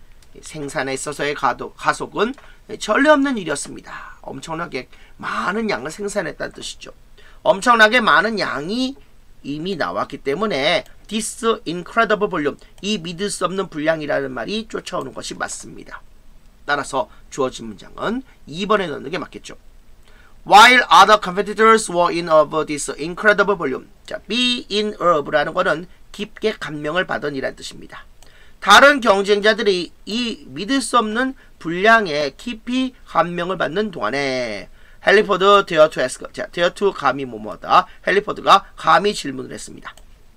생산에 있어서의 가도, 가속은 전례 없는 일이었습니다. 엄청나게 많은 양을 생산했다는 뜻이죠. 엄청나게 많은 양이 이미 나왔기 때문에 this incredible volume, 이 믿을 수 없는 분량이라는 말이 쫓아오는 것이 맞습니다. 따라서 주어진 문장은 이 번에 넣는 게 맞겠죠. While other competitors were in of this incredible volume. 자, be in of라는 거는 깊게 감명을 받은 이란 뜻입니다. 다른 경쟁자들이 이 믿을 수 없는 분량에 깊이 감명을 받는 동안에 헨리포드 dare to ask. 자, dare to 감히 뭐뭐하다. 헨리포드가 감히 질문을 했습니다.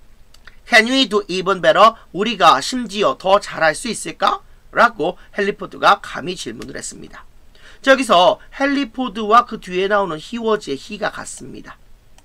Can we do even better? 우리가 심지어 더 잘할 수 있을까? 라고 헨리포드가 감히 질문을 했습니다. 자, 여기서 헨리포드와 그 뒤에 나오는 he was의 he가 같습니다.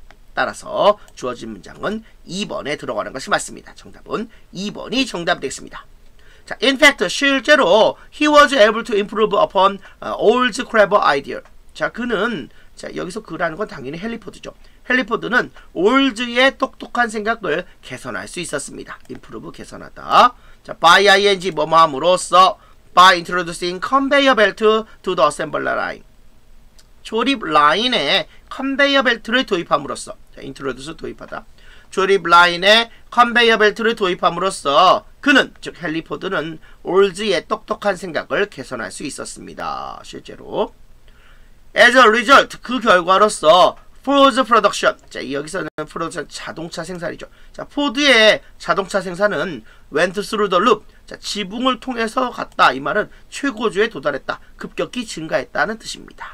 따라서 주어진 문장은 이 번에 들어가는 것이 맞습니다. 정답은 이 번이 정답이 되겠습니다. 자, in fact, 실제로 he was able to improve upon uh, old clever idea. 자, 그는, 자, 여기서 그라는 건 당연히 헨리포드죠. 헨리포드는 올즈의 똑똑한 생각을 개선할 수 있었습니다. improve, 개선하다. 자, by ing, 뭐뭐함으로써 by introducing conveyor belt to the assembly line. 조립 라인에 컨베이어 벨트를 도입함으로써, 자, introduce, 도입하다. 조립 라인에 컨베이어 벨트를 도입함으로써 그는, 즉 헨리포드는 올즈의 똑똑한 생각을 개선할 수 있었습니다. 실제로. As a result, 그 결과로서 Ford's production, 자, 여기서는 프로덕션 자동차 생산이죠. 자, 포드의 자동차 생산은 went through the loop, 자, 지붕을 통해서 갔다. 이 말은 최고조에 도달했다, 급격히 증가했다는 뜻입니다.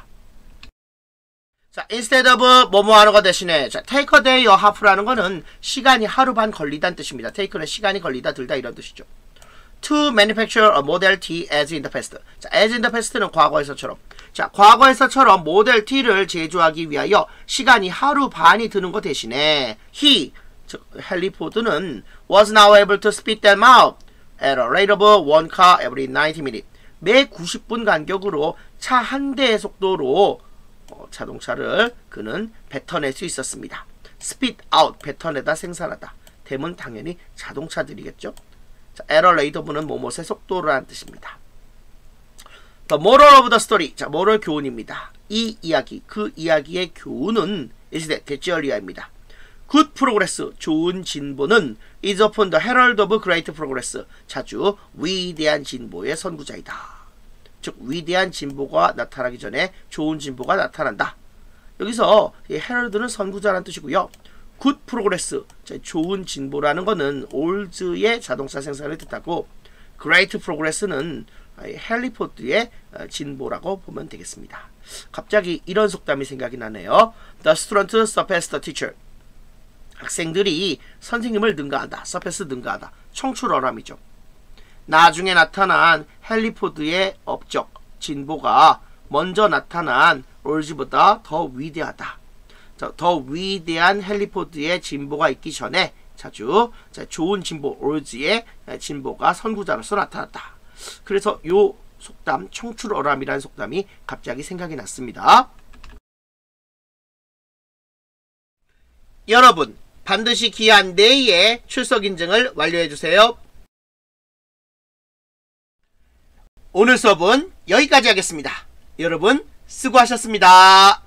자, instead of 뭐뭐 하는 거 대신에, 자, take a day or half라는 거는 시간이 하루 반 걸리다는 뜻입니다. take는 시간이 걸리다, 들다 이런 뜻이죠. To manufacture a Model T as in the past. 자, as in the past는 과거에서처럼. 자, 과거에서처럼 모델 T를 제조하기 위하여 시간이 하루 반이 드는 것 대신에 he, 즉 헨리포드는 was now able to speed them out at a rate of one car every ninety minutes. 매 구십 분 간격으로 차 한 대의 속도로 어, 자동차를 그는 뱉어낼 수 있었습니다. speed out, 뱉어내다, 생산하다. 댐은 당연히 자동차들이겠죠. 자, at a later 부는 뭐뭐의 속도라는 뜻입니다. The moral of the story. 자, moral 교훈입니다. 이 이야기, 그 이야기의 교훈은 is that 대절리아입니다. Good progress, 좋은 진보는 is upon the herald of great progress. 자주 위대한 진보의 선구자이다. 즉 위대한 진보가 나타나기 전에 좋은 진보가 나타난다. 여기서 이 herald는 선구자라는 뜻이고요. Good progress, 좋은 진보라는 것은 올드의 자동차 생산을 뜻하고 great progress는 헬리포드의 진보라고 보면 되겠습니다. 갑자기 이런 속담이 생각이 나네요. The student surpassed the teacher. 학생들이 선생님을 능가한다. surpass 능가하다. 청출어람이죠. 나중에 나타난 헬리포드의 업적, 진보가 먼저 나타난 올즈보다 더 위대하다. 자, 더 위대한 헬리포드의 진보가 있기 전에 자주 자, 좋은 진보, 올즈의 진보가 선구자로서 나타났다. 그래서 요 속담, 청출어람이라는 속담이 갑자기 생각이 났습니다. 여러분, 반드시 기한 내에 출석 인증을 완료해주세요. 오늘 수업은 여기까지 하겠습니다. 여러분, 수고하셨습니다.